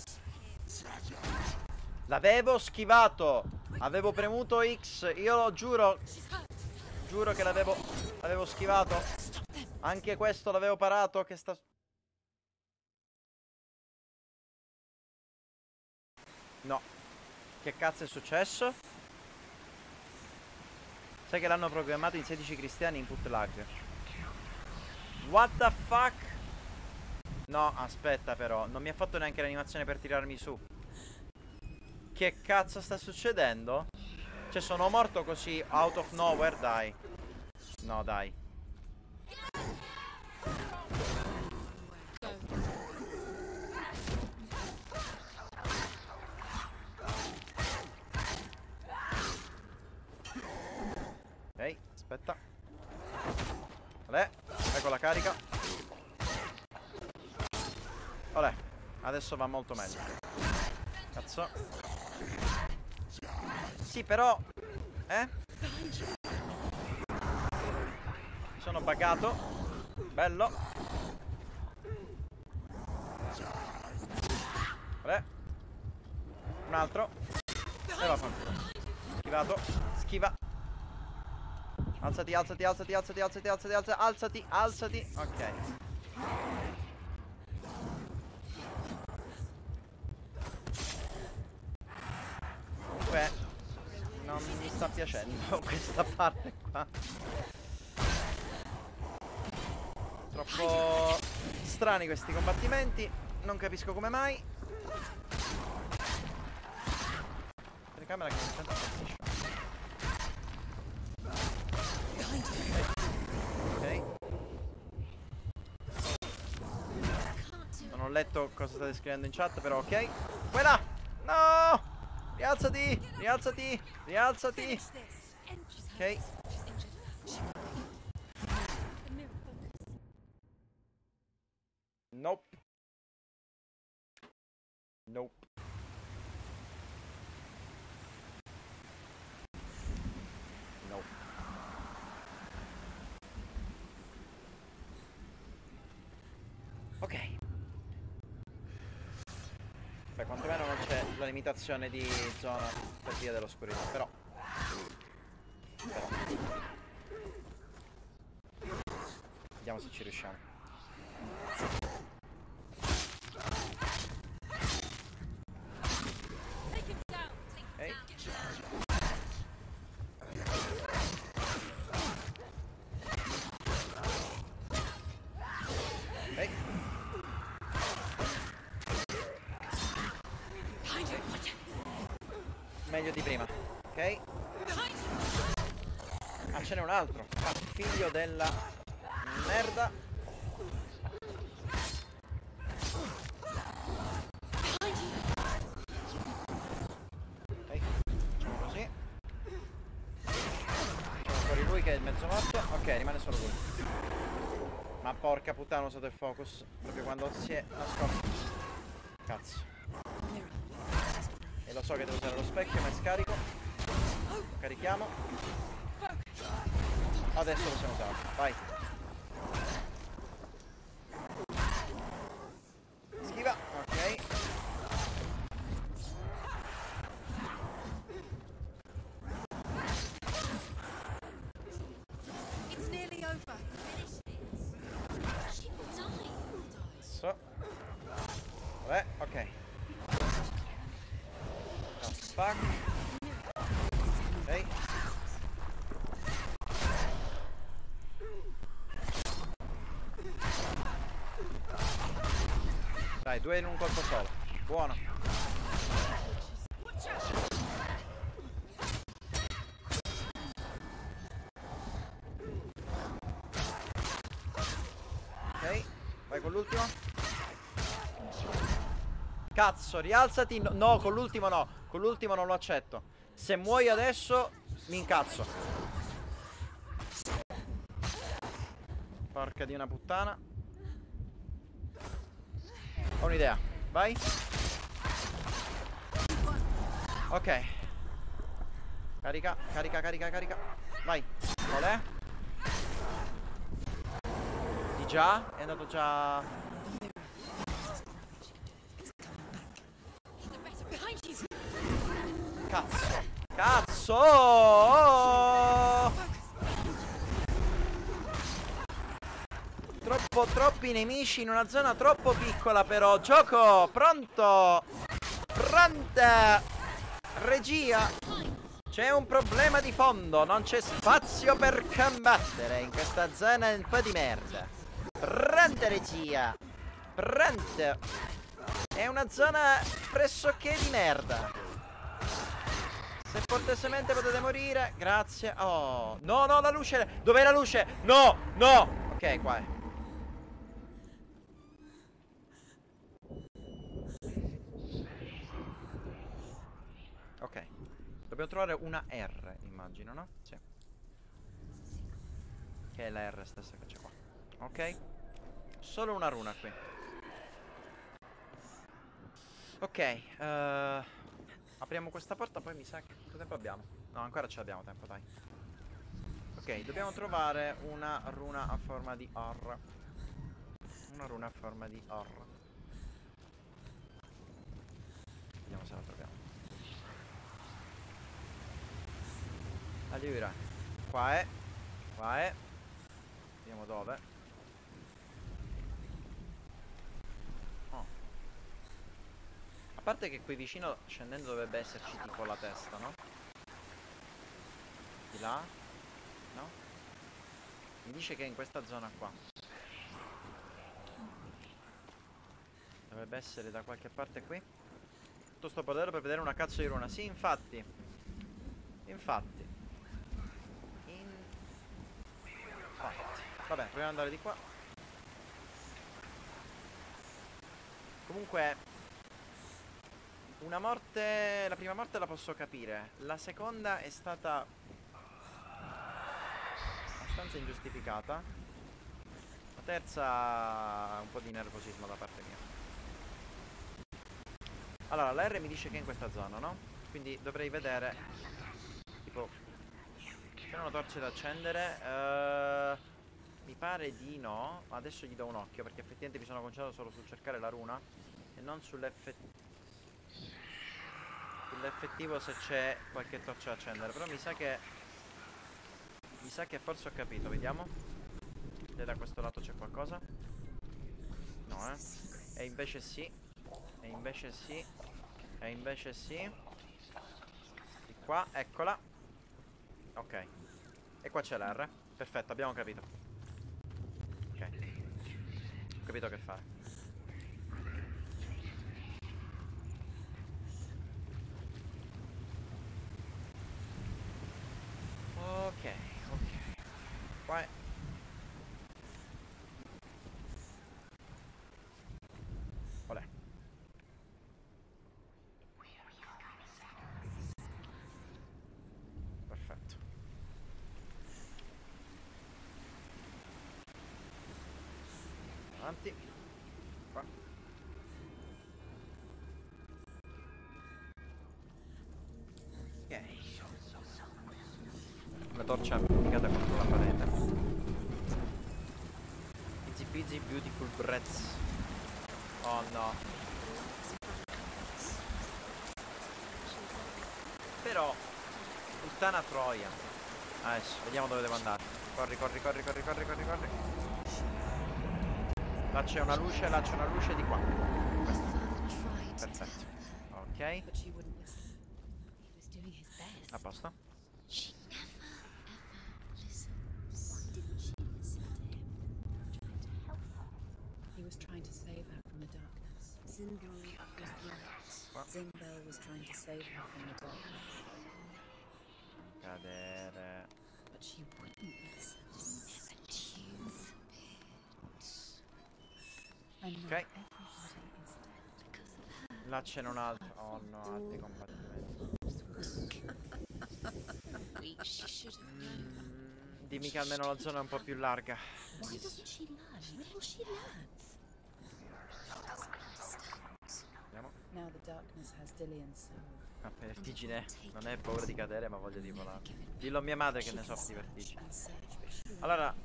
L'avevo schivato. Avevo premuto X. Io lo giuro. Giuro che l'avevo L'avevo schivato. Anche questo l'avevo parato. Che sta... No. Che cazzo è successo? Sai che l'hanno programmato in sedici cristiani input lag. What the fuck? No, aspetta però. Non mi ha fatto neanche l'animazione per tirarmi su. Che cazzo sta succedendo? Cioè sono morto così out of nowhere, dai. No, dai. Ok, aspetta. Olè, ecco la carica. Olè, adesso va molto meglio. Cazzo. Sì, però... Eh? Mi sono buggato. Bello. Olè. Un altro. E va fanculo. Schivato. Schiva. Alzati, alzati, alzati, alzati, alzati, alzati, alzati, alzati, alzati. Ok. Comunque non mi sta piacendo questa parte qua. Troppo strani questi combattimenti. Non capisco come mai. Telecamera che intanto impazzisce. Ok. Non ho letto cosa state scrivendo in chat, però ok. Quella! No! Rialzati! Rialzati! Rialzati! Ok. Nope. Nope. Nope. Ok. Beh, quantomeno non c'è la limitazione di zona per via dell'oscurità, però. Però. Vediamo se ci riusciamo. Ehi. Ehi. Meglio di prima, ok? Ah, ce n'è un altro. Ah, figlio della merda. Ok, facciamo così. Facciamo fuori lui che è mezzo morto. Ok, rimane solo lui. Ma porca puttana, ho usato il focus proprio quando si è nascosto. Cazzo. E lo so che devo usare lo specchio, ma è scarico. Lo carichiamo. Adesso lo possiamo usare. Vai. Schiva. Ok. It's nearly over. So. Vabbè, ok. No, fuck. Ok. Dai, due in un colpo solo. Buono. Ok, vai con l'ultimo. Cazzo, rialzati. No, no, con l'ultimo no. Con l'ultimo non lo accetto. Se muoio adesso, mi incazzo. Porca di una puttana. Ho un'idea. Vai. Ok. Carica, carica, carica, carica. Vai. Qual è? Di già? È andato già. Cazzo. Cazzo. Oh! Troppo, troppi nemici in una zona troppo piccola però. Gioco, pronto. Pronta. Regia. C'è un problema di fondo. Non c'è spazio per combattere in questa zona un po' di merda. Pronta regia. Pronto. È una zona pressoché di merda. Se cortesemente potete morire. Grazie. Oh. No, no, la luce. Dov'è la luce? No, no. Ok, qua è. Ok. Dobbiamo trovare una R, immagino, no? Sì. Che è la R stessa che c'è qua. Ok. Solo una runa qui. Ok. uh, Apriamo questa porta, poi mi sa che... Quanto tempo abbiamo? No, ancora ce l'abbiamo tempo, dai. Ok, dobbiamo trovare una runa a forma di R. Una runa a forma di R. Vediamo se la troviamo. Allora, qua è. Qua è. Vediamo dove. Oh. A parte che qui vicino, scendendo, dovrebbe esserci tipo la testa, no? Di là? No? Mi dice che è in questa zona qua. Dovrebbe essere da qualche parte qui. Tutto sto potere per vedere una cazzo di runa. Sì, infatti. Infatti. Infatti. Vabbè, proviamo ad andare di qua. Comunque, una morte... La prima morte la posso capire. La seconda è stata abbastanza ingiustificata. terza un po' di nervosismo da parte mia. Allora, la R mi dice che è in questa zona, no? Quindi dovrei vedere, tipo, c'è una torcia da accendere. uh, Mi pare di no. Ma adesso gli do un occhio, perché effettivamente mi sono concentrato solo sul cercare la runa e non sull'effettivo sull'effettivo se c'è qualche torcia da accendere. Però mi sa che Mi sa che forse ho capito, vediamo. Se da questo lato c'è qualcosa. No, eh. E invece sì. E invece sì. E invece sì. Di qua, eccola. Ok. E qua c'è l'R. Perfetto, abbiamo capito. Ok. Ho capito che fare. Ok, ok. Qua è... Olè. Perfetto. Avanti. Qua. Ok. Una torcia applicata contro la parete. Easy peasy beautiful breaths. Oh no. Però puttana troia. Adesso vediamo dove devo andare. Corri, corri, corri, corri, corri, corri, corri. Là c'è una luce, là c'è una luce di qua. Questa. Perfetto. Ok. A posto. He was trying to save her from the darkness. Zinbel was right. Zinbel was trying to save her from the darkness. Cadere. But she wouldn't listen. Never choose. And now Ok. everybody is dead because of her. Là c'è un altro. Oh no, altri combattimenti. She should have known. Mm, dimmi che almeno la zona è un po' più larga. Why doesn't she learn? Maybe she learns. Vediamo. Now the darkness has Dillian's soul. Ah, per vertigine non è paura di cadere, ma voglia di volare. Dillo a mia madre che ne soffre di vertigine. Allora,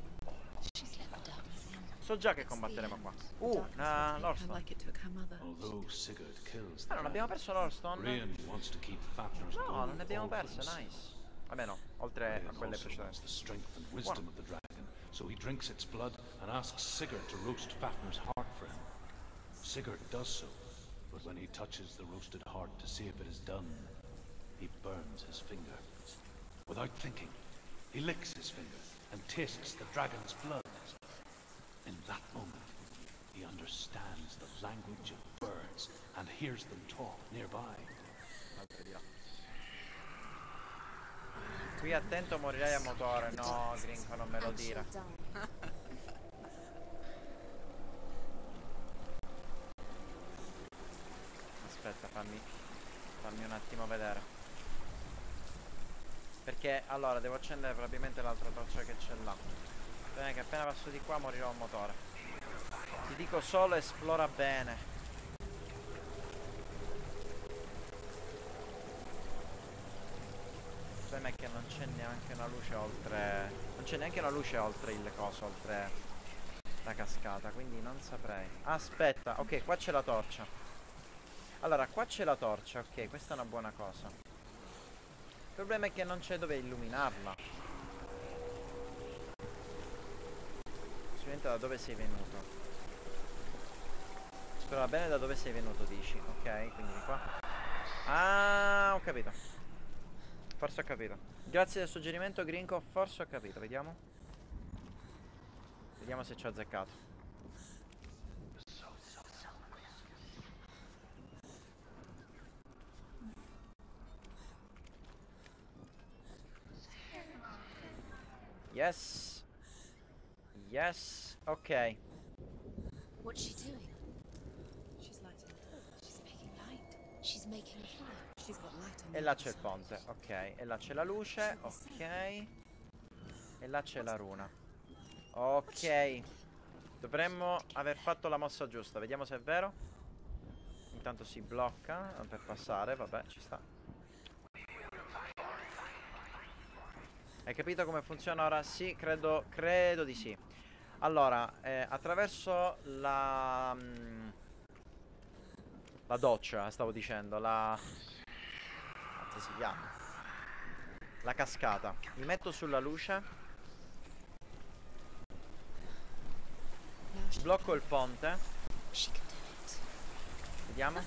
so già che combatteremo qua. Uh, una Lordstone. Although Sigurd kills Ah, non abbiamo perso Lordstone? Rian wants to keep Fafnir's No, gold non ne abbiamo all for perse, himself. nice. Vabbè no, oltre a Rian quelle also wants precedenti. the strength and wisdom of the dragon, so he drinks its blood and asks Sigurd to roast Fafnir's heart for him. Sigurd does so, but when he touches the roasted heart to see if it is done, he burns his finger. Without thinking, he licks his finger and tastes the dragon's blood. In that moment, he understands the language of birds and hears them talk nearby. Qui attento, morirai a motore. No, Grinko non me lo tira. Aspetta, fammi fammi un attimo vedere. Perché allora devo accendere probabilmente l'altra torcia che c'è là. Bene, che appena passo di qua morirò a motore. Ti dico solo esplora bene. Il problema è che non c'è neanche una luce oltre. Non c'è neanche una luce oltre il coso, oltre la cascata, quindi non saprei. Aspetta, ok, qua c'è la torcia. Allora, qua c'è la torcia, ok, questa è una buona cosa. Il problema è che non c'è dove illuminarla. Sicuramente da dove sei venuto. Spero bene da dove sei venuto, dici. Ok, quindi di qua. Ah, ho capito. Forse ho capito. Grazie del suggerimento, Grinko. Forse ho capito, vediamo. Vediamo se ci ho azzeccato. Yes. Yes. Ok. What's she doing? She's lighting it. She's making light. She's making a fire. She's got light on E là c'è il ponte. Ok. E là c'è la luce. Ok. E là c'è la runa. Ok. Dovremmo aver fatto la mossa giusta. Vediamo se è vero. Intanto si blocca per passare. Vabbè, ci sta. Hai capito come funziona ora? Sì, credo, credo di sì. Allora, eh, attraverso la... Mh, la doccia, stavo dicendo. La... Cazzo si chiama? La cascata. Mi metto sulla luce. Sblocco il ponte. Vediamo.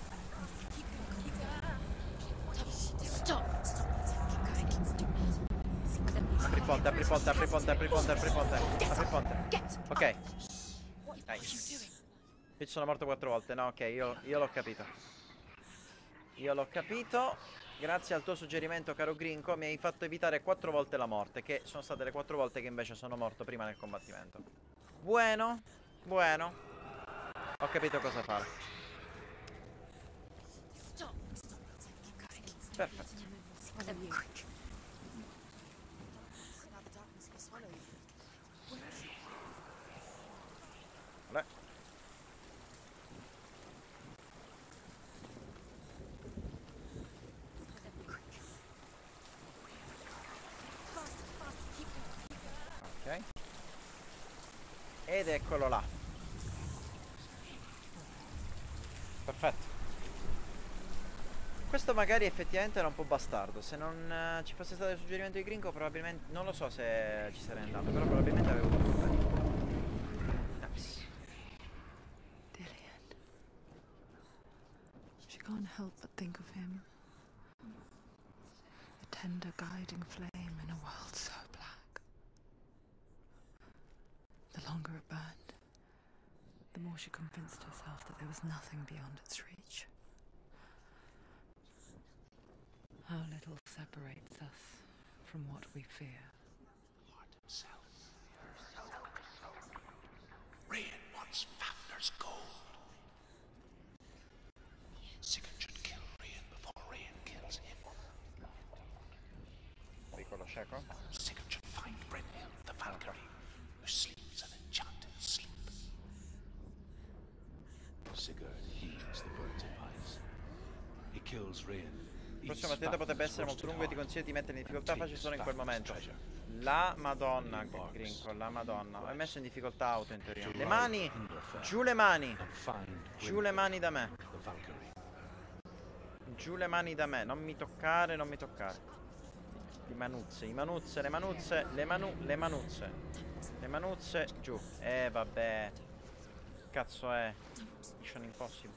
Apri ponte, apri ponte, apri ponte, apri ponte, apri ponte, apri ponte. Ok. Nice. Io ci sono morto quattro volte. No, ok, io, io l'ho capito. Io l'ho capito. Grazie al tuo suggerimento, caro Grinco, mi hai fatto evitare quattro volte la morte, che sono state le quattro volte che invece sono morto prima nel combattimento. Bueno, bueno. Ho capito cosa fare. Perfetto. Vabbè. Ok. Ed eccolo là. Perfetto. Questo magari effettivamente era un po' bastardo. Se non uh, ci fosse stato il suggerimento di Gringo, probabilmente... Non lo so se ci sarei andato, però probabilmente avevo fatto bene. Nice. Dillian. She can't help but think of him. A tender guiding flame in a world so black. The longer it burned, the more she convinced herself that there was nothing beyond its reach. How little separates us from what we fear. Lord himself. Rian wants Fafnir's gold. Sigurd should kill Rian before Rian kills him. Piccolo cieco. Sigurd should find Brynhild, the Valkyrie, who sleeps an enchanted sleep. Sigurd heeds the birds' advice. He kills Rian. Il prossimo attento potrebbe essere molto lungo e ti consiglio di mettere in difficoltà facile solo in quel momento. La madonna, Grinco, la madonna. Ho messo in difficoltà auto in teoria. Le mani! Giù le mani! Giù le mani da me. Giù le mani da me. Non mi toccare, non mi toccare. Le manuzze, i manuzze, le manuzze, le manu, le manuzze. Le manuzze, giù. Eh, vabbè. Cazzo è? Mission Impossible.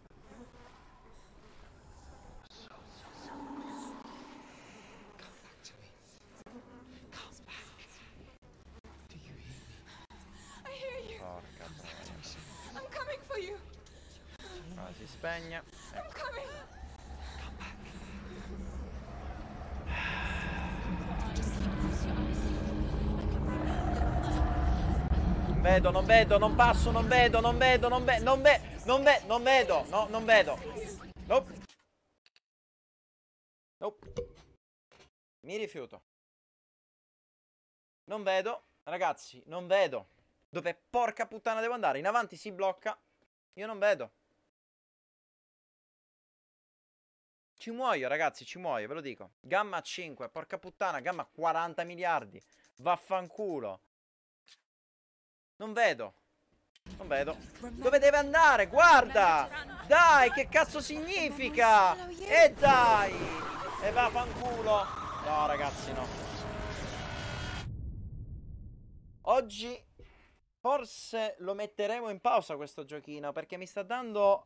Porca troia. I'm coming for you. Ah, si spegne. I'm coming. Non vedo, non vedo, non passo, non vedo, non vedo, non vedo, non vedo, non vedo, non vedo, no, non vedo. Nope. Nope. Mi rifiuto. Non vedo, ragazzi, non vedo. Dove porca puttana devo andare? In avanti si blocca. Io non vedo. Ci muoio, ragazzi, ci muoio, ve lo dico. Gamma cinque, porca puttana, gamma quaranta miliardi. Vaffanculo. Non vedo. Non vedo. Dove deve andare? Guarda! Dai, che cazzo significa? E dai! E vaffanculo. No, ragazzi, no. Oggi forse lo metteremo in pausa questo giochino, perché mi sta dando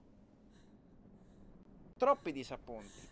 troppi disappunti.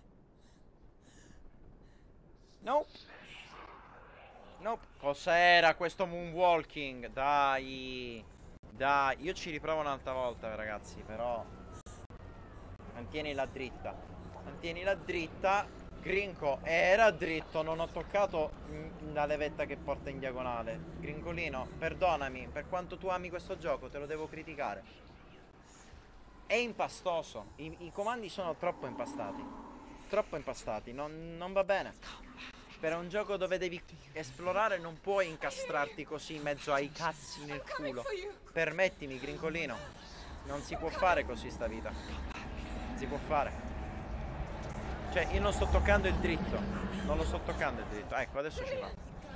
Nope. Nope. Cos'era questo moonwalking? Dai. Dai. Io ci riprovo un'altra volta, ragazzi, però mantienila dritta. Mantienila dritta. Grinco era dritto. Non ho toccato la levetta che porta in diagonale. Grincolino, perdonami. Per quanto tu ami questo gioco, te lo devo criticare. È impastoso. I, i comandi sono troppo impastati. Troppo impastati. Non, non va bene. per un gioco dove devi esplorare non puoi incastrarti così in mezzo ai cazzi nel culo. Permettimi, grincolino. Non si può fare così sta vita. Non si può fare. Cioè, io non sto toccando il dritto. Non lo sto toccando il dritto. Ecco, adesso ci va.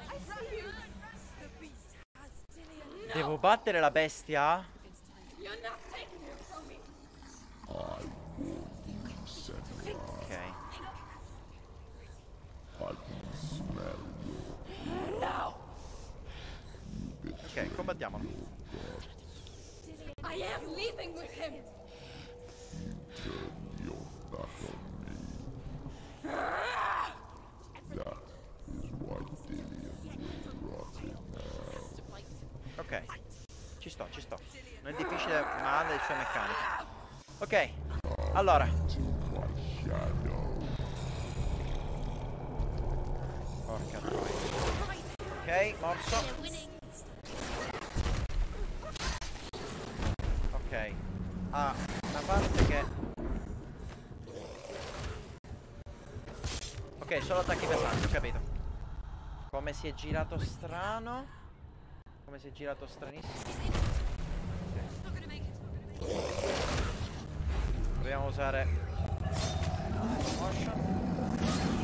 Devo battere la bestia? Ok. Ok, combattiamolo. I am leaving with him. Turn your back on me. That is why Dillian will rot in hell. Ok, ci sto, ci sto. Non è difficile, ma ha le sue meccaniche. Ok, allora. Porca troia. Ok, morso. Ok, ha una parte che... Ok, solo attacchi pesanti, ho capito. Come si è girato strano. Come si è girato stranissimo. Okay. Proviamo a usare motion.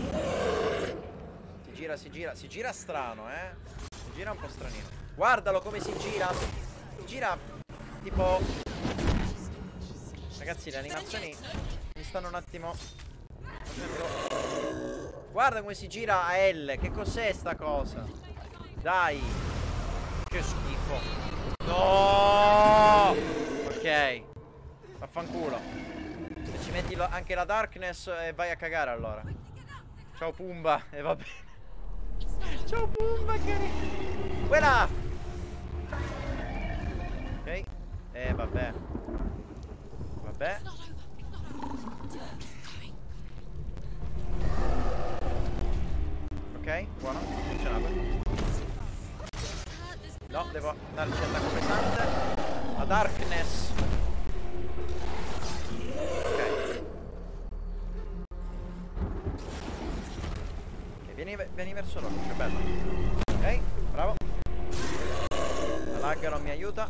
Si gira, si gira, si gira strano, eh. Si gira un po' stranino. Guardalo come si gira. Si gira tipo... Ragazzi, le animazioni mi stanno un attimo facendo... Guarda come si gira a L. Che cos'è sta cosa? Dai. Che schifo. No. Ok. Vaffanculo. Se ci metti lo, anche la darkness e vai a cagare allora. Ciao Pumba. E eh, va bene. Ciao Pumba, carino. Quella. Ok. E eh, vabbè. Vabbè. Ok, buono, funzionato. No, devo darci attacco pesante. La darkness. Ok. Ok, vieni, vieni verso l'occhio, che bello. Ok, bravo. La lag non mi aiuta.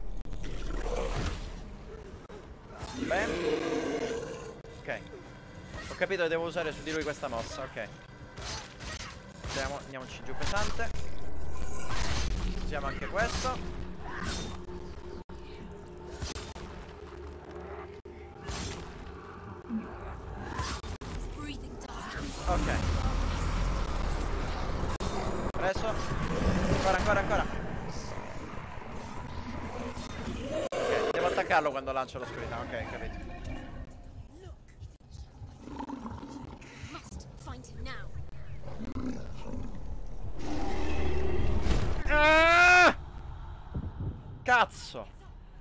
Bene. Ok. Ho capito che devo usare su di lui questa mossa, ok. Andiamo, andiamoci giù pesante. Usiamo anche questo. Ok. Preso. Ancora, ancora, ancora. Ok, devo attaccarlo quando lancio l'oscurità, ok, capito. Ah! Cazzo!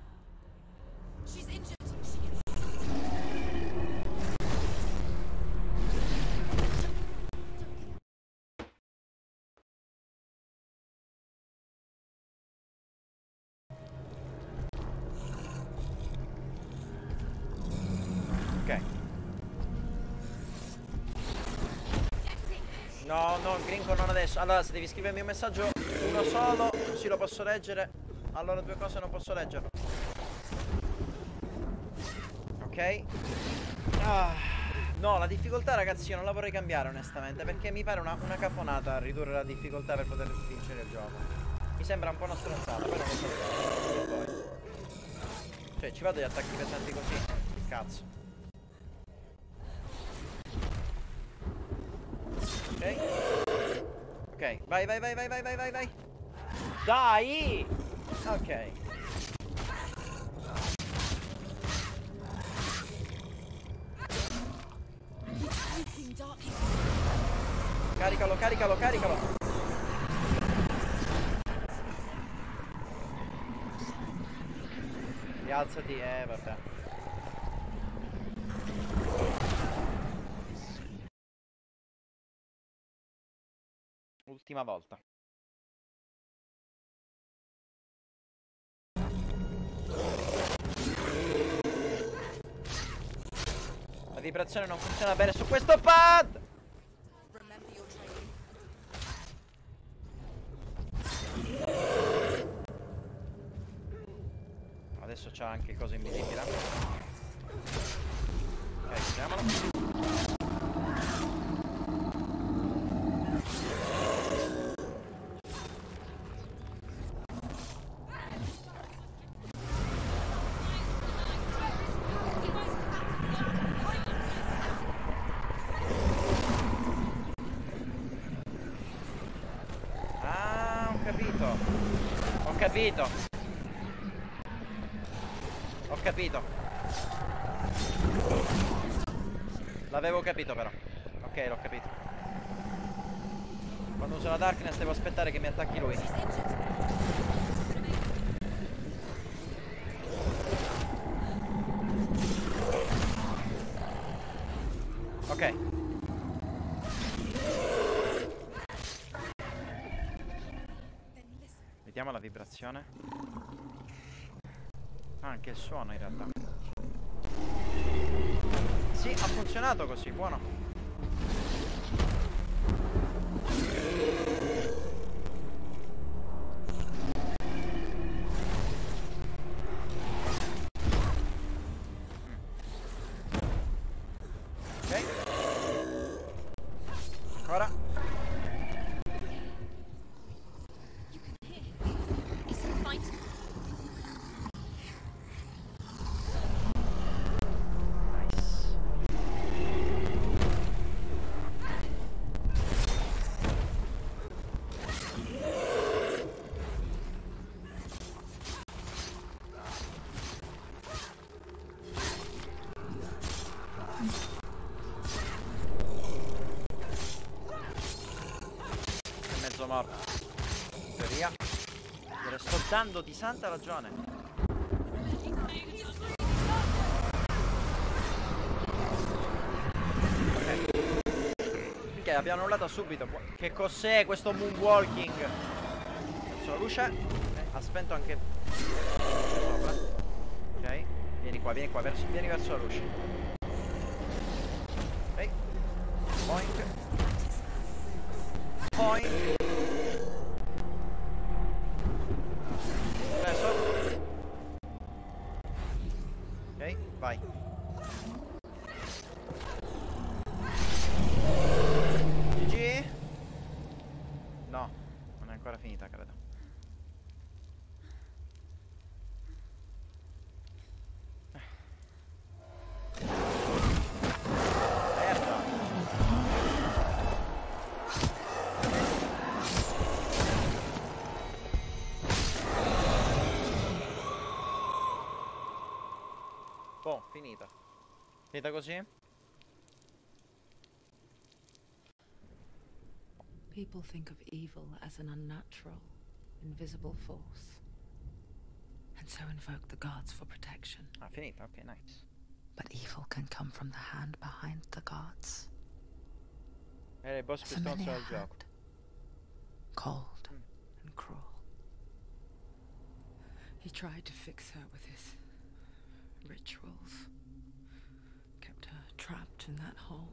Ok. No, no, Grinco non adesso. Allora, se devi scrivermi un messaggio uno solo, così lo posso leggere. Allora due cose non posso leggerlo. Ok. Ah, no, la difficoltà, ragazzi, io non la vorrei cambiare onestamente, perché mi pare una, una cafonata ridurre la difficoltà per poter vincere il gioco. Mi sembra un po' una stronzata, però non lo so vedere. Cioè, ci vado gli attacchi pesanti così. Cazzo. Ok. Ok, vai, vai, vai, vai, vai, vai, vai, vai. Dai! Ok. Caricalo, caricalo, caricalo. Rialzati, eh, vabbè. Ultima volta. La vibrazione non funziona bene su questo pad. adesso c'ha anche cosa invisibile. Ok, chiamiamolo. Ah, ho capito. Ho capito. Ho capito. L'avevo capito però. Ok, l'ho capito. Quando uso la darkness devo aspettare che mi attacchi lui. Ok. Vediamo la vibrazione. Ah, anche il suono in realtà. Sì, ha funzionato così, buono. Ok. Ancora. Mezzo morto. In teoria. Gliene sto dando di santa ragione. Ok. Ok, abbiamo annullato subito. Che cos'è questo moonwalking? Verso la luce. Eh, ha spento anche sopra. Ok. Vieni qua, vieni qua, verso, vieni verso la luce. Ok. Boink. Boink. Preso. Ok, vai. G G. No, non è ancora finita, credo. Boh, finita. Finita così? People think of evil as an unnatural, invisible force, and so invoke the gods for protection. Ah, finita, ok, nice. But evil can come from the hand behind the gods. Era il boss più stronzo del gioco. Cold Mm. and cruel. He tried to fix her with his rituals. Kept her trapped in that hole.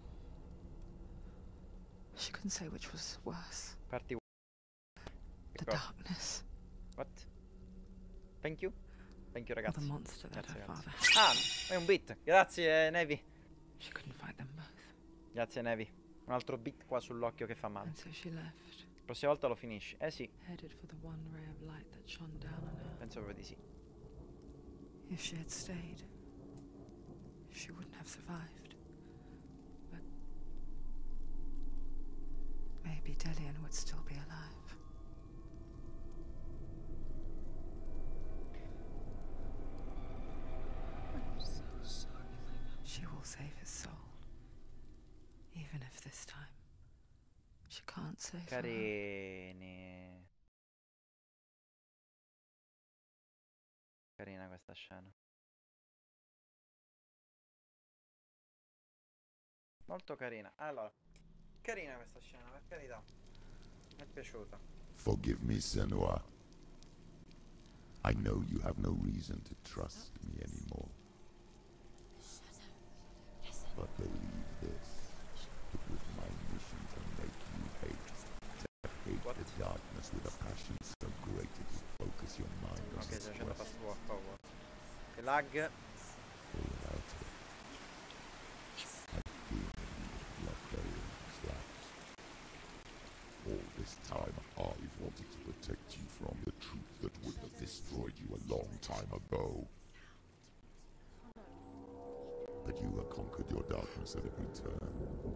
She couldn't say which was worse. Parti. The darkness. What? Thank you. Thank you, Or ragazzi. the monster that Grazie, her grazie. father. Ah, è un bit. Grazie, Nevi. She couldn't fight them both. Grazie, Nevi. Un altro bit qua sull'occhio che fa male. And so she left. La prossima volta lo finisci. Eh sì. Headed for the one ray of light that shone down on her. Penso proprio di sì. If she had stayed, she wouldn't have survived. But maybe Delian would still be alive. I'm so sorry. She will save his soul. Even if this time she can't save her. Carini. Carina questa scena. Molto carina. Allora, carina questa scena, per carità. Mi è piaciuta. Forgive me, Senua. I know you have no reason to trust me anymore. But believe this. It was my mission to make you hate. To hate What? the darkness with a passion so great it would focus your mind on Ok, its sto facendo quest. fast walk forward. Lag. All this time I've wanted to protect you from the truth that would have destroyed you a long time ago. But you have conquered your darkness at every turn.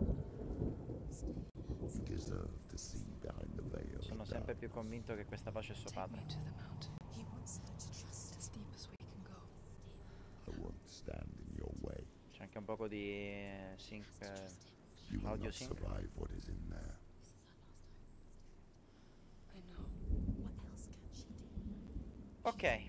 You deserve to see behind the veil. Sono sempre più convinto che questa pace è suo padre. He wants her to trust as deep as we can go. I won't stand in your way. C'è anche un poco di eh, sync, eh, You will audio not sync. survive what is in there. I know. What else can she do? Ok.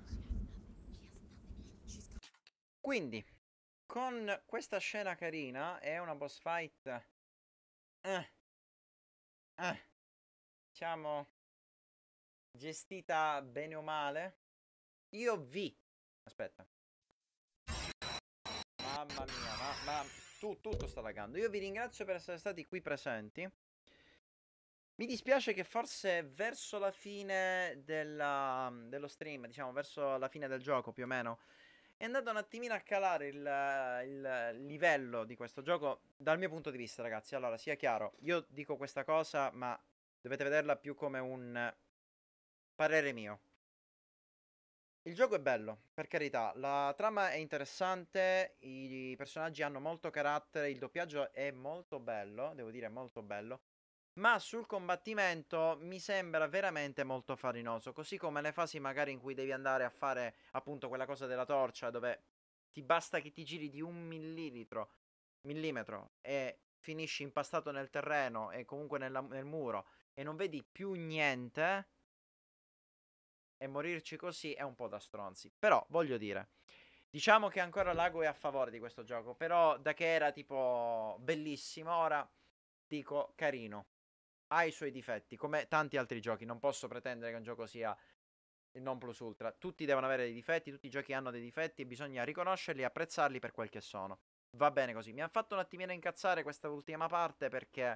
Quindi, con questa scena carina è una boss fight eh, eh, diciamo gestita bene o male. Io vi aspetta, mamma mia, ma, ma tu, tutto sta laggando. Io vi ringrazio per essere stati qui presenti. Mi dispiace che forse verso la fine della, dello stream, diciamo verso la fine del gioco più o meno, è andato un attimino a calare il, il livello di questo gioco dal mio punto di vista, ragazzi. Allora, sia chiaro, io dico questa cosa, ma dovete vederla più come un parere mio. Il gioco è bello, per carità, la trama è interessante, i personaggi hanno molto carattere, il doppiaggio è molto bello, devo dire molto bello, ma sul combattimento mi sembra veramente molto farinoso, così come le fasi magari in cui devi andare a fare appunto quella cosa della torcia, dove ti basta che ti giri di un millilitro, millimetro e finisci impastato nel terreno e comunque nella, nel muro e non vedi più niente, e morirci così è un po' da stronzi. Però, voglio dire, diciamo che ancora l'ago è a favore di questo gioco, però da che era tipo bellissimo, ora dico carino. Ha i suoi difetti, come tanti altri giochi. Non posso pretendere che un gioco sia il non plus ultra. Tutti devono avere dei difetti, tutti i giochi hanno dei difetti e bisogna riconoscerli e apprezzarli per quel che sono. Va bene così. Mi ha fatto un attimino incazzare questa ultima parte perché,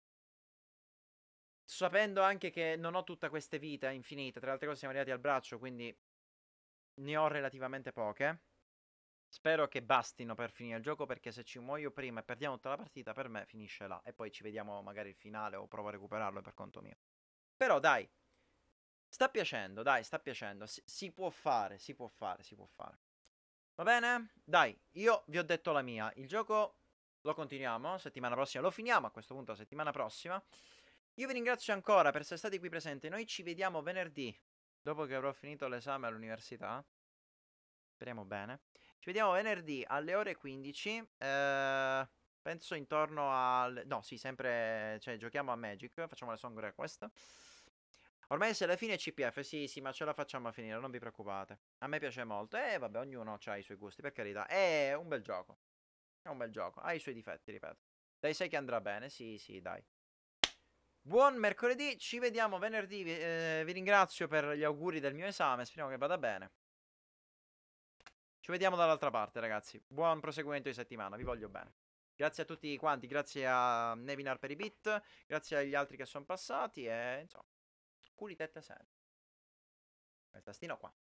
sapendo anche che non ho tutte queste vite infinite, tra le altre cose siamo arrivati al braccio, quindi ne ho relativamente poche. Spero che bastino per finire il gioco, perché se ci muoio prima e perdiamo tutta la partita, per me finisce là. E poi ci vediamo magari il finale o provo a recuperarlo per conto mio. Però dai, sta piacendo, dai, sta piacendo. Si, si può fare, si può fare, si può fare. Va bene? Dai, io vi ho detto la mia. Il gioco lo continuiamo, settimana prossima lo finiamo, a questo punto la settimana prossima. Io vi ringrazio ancora per essere stati qui presenti. Noi ci vediamo venerdì, dopo che avrò finito l'esame all'università. Speriamo bene. Ci vediamo venerdì alle ore quindici. Eh, penso intorno al... No, sì, sempre... Cioè, giochiamo a Magic. Facciamo le Song Request. Ormai se alla fine è C P F, sì, sì, ma ce la facciamo a finire, non vi preoccupate. A me piace molto. E eh, vabbè, ognuno ha i suoi gusti, per carità. È un bel gioco. È un bel gioco. Ha i suoi difetti, ripeto. Dai, sai che andrà bene? Sì, sì, dai. Buon mercoledì, ci vediamo venerdì. Vi, eh, vi ringrazio per gli auguri del mio esame. Speriamo che vada bene. Ci vediamo dall'altra parte, ragazzi. Buon proseguimento di settimana, vi voglio bene. Grazie a tutti quanti, grazie a Nevinar per i bit, grazie agli altri che sono passati e insomma, culi tette sempre. Il tastino qua.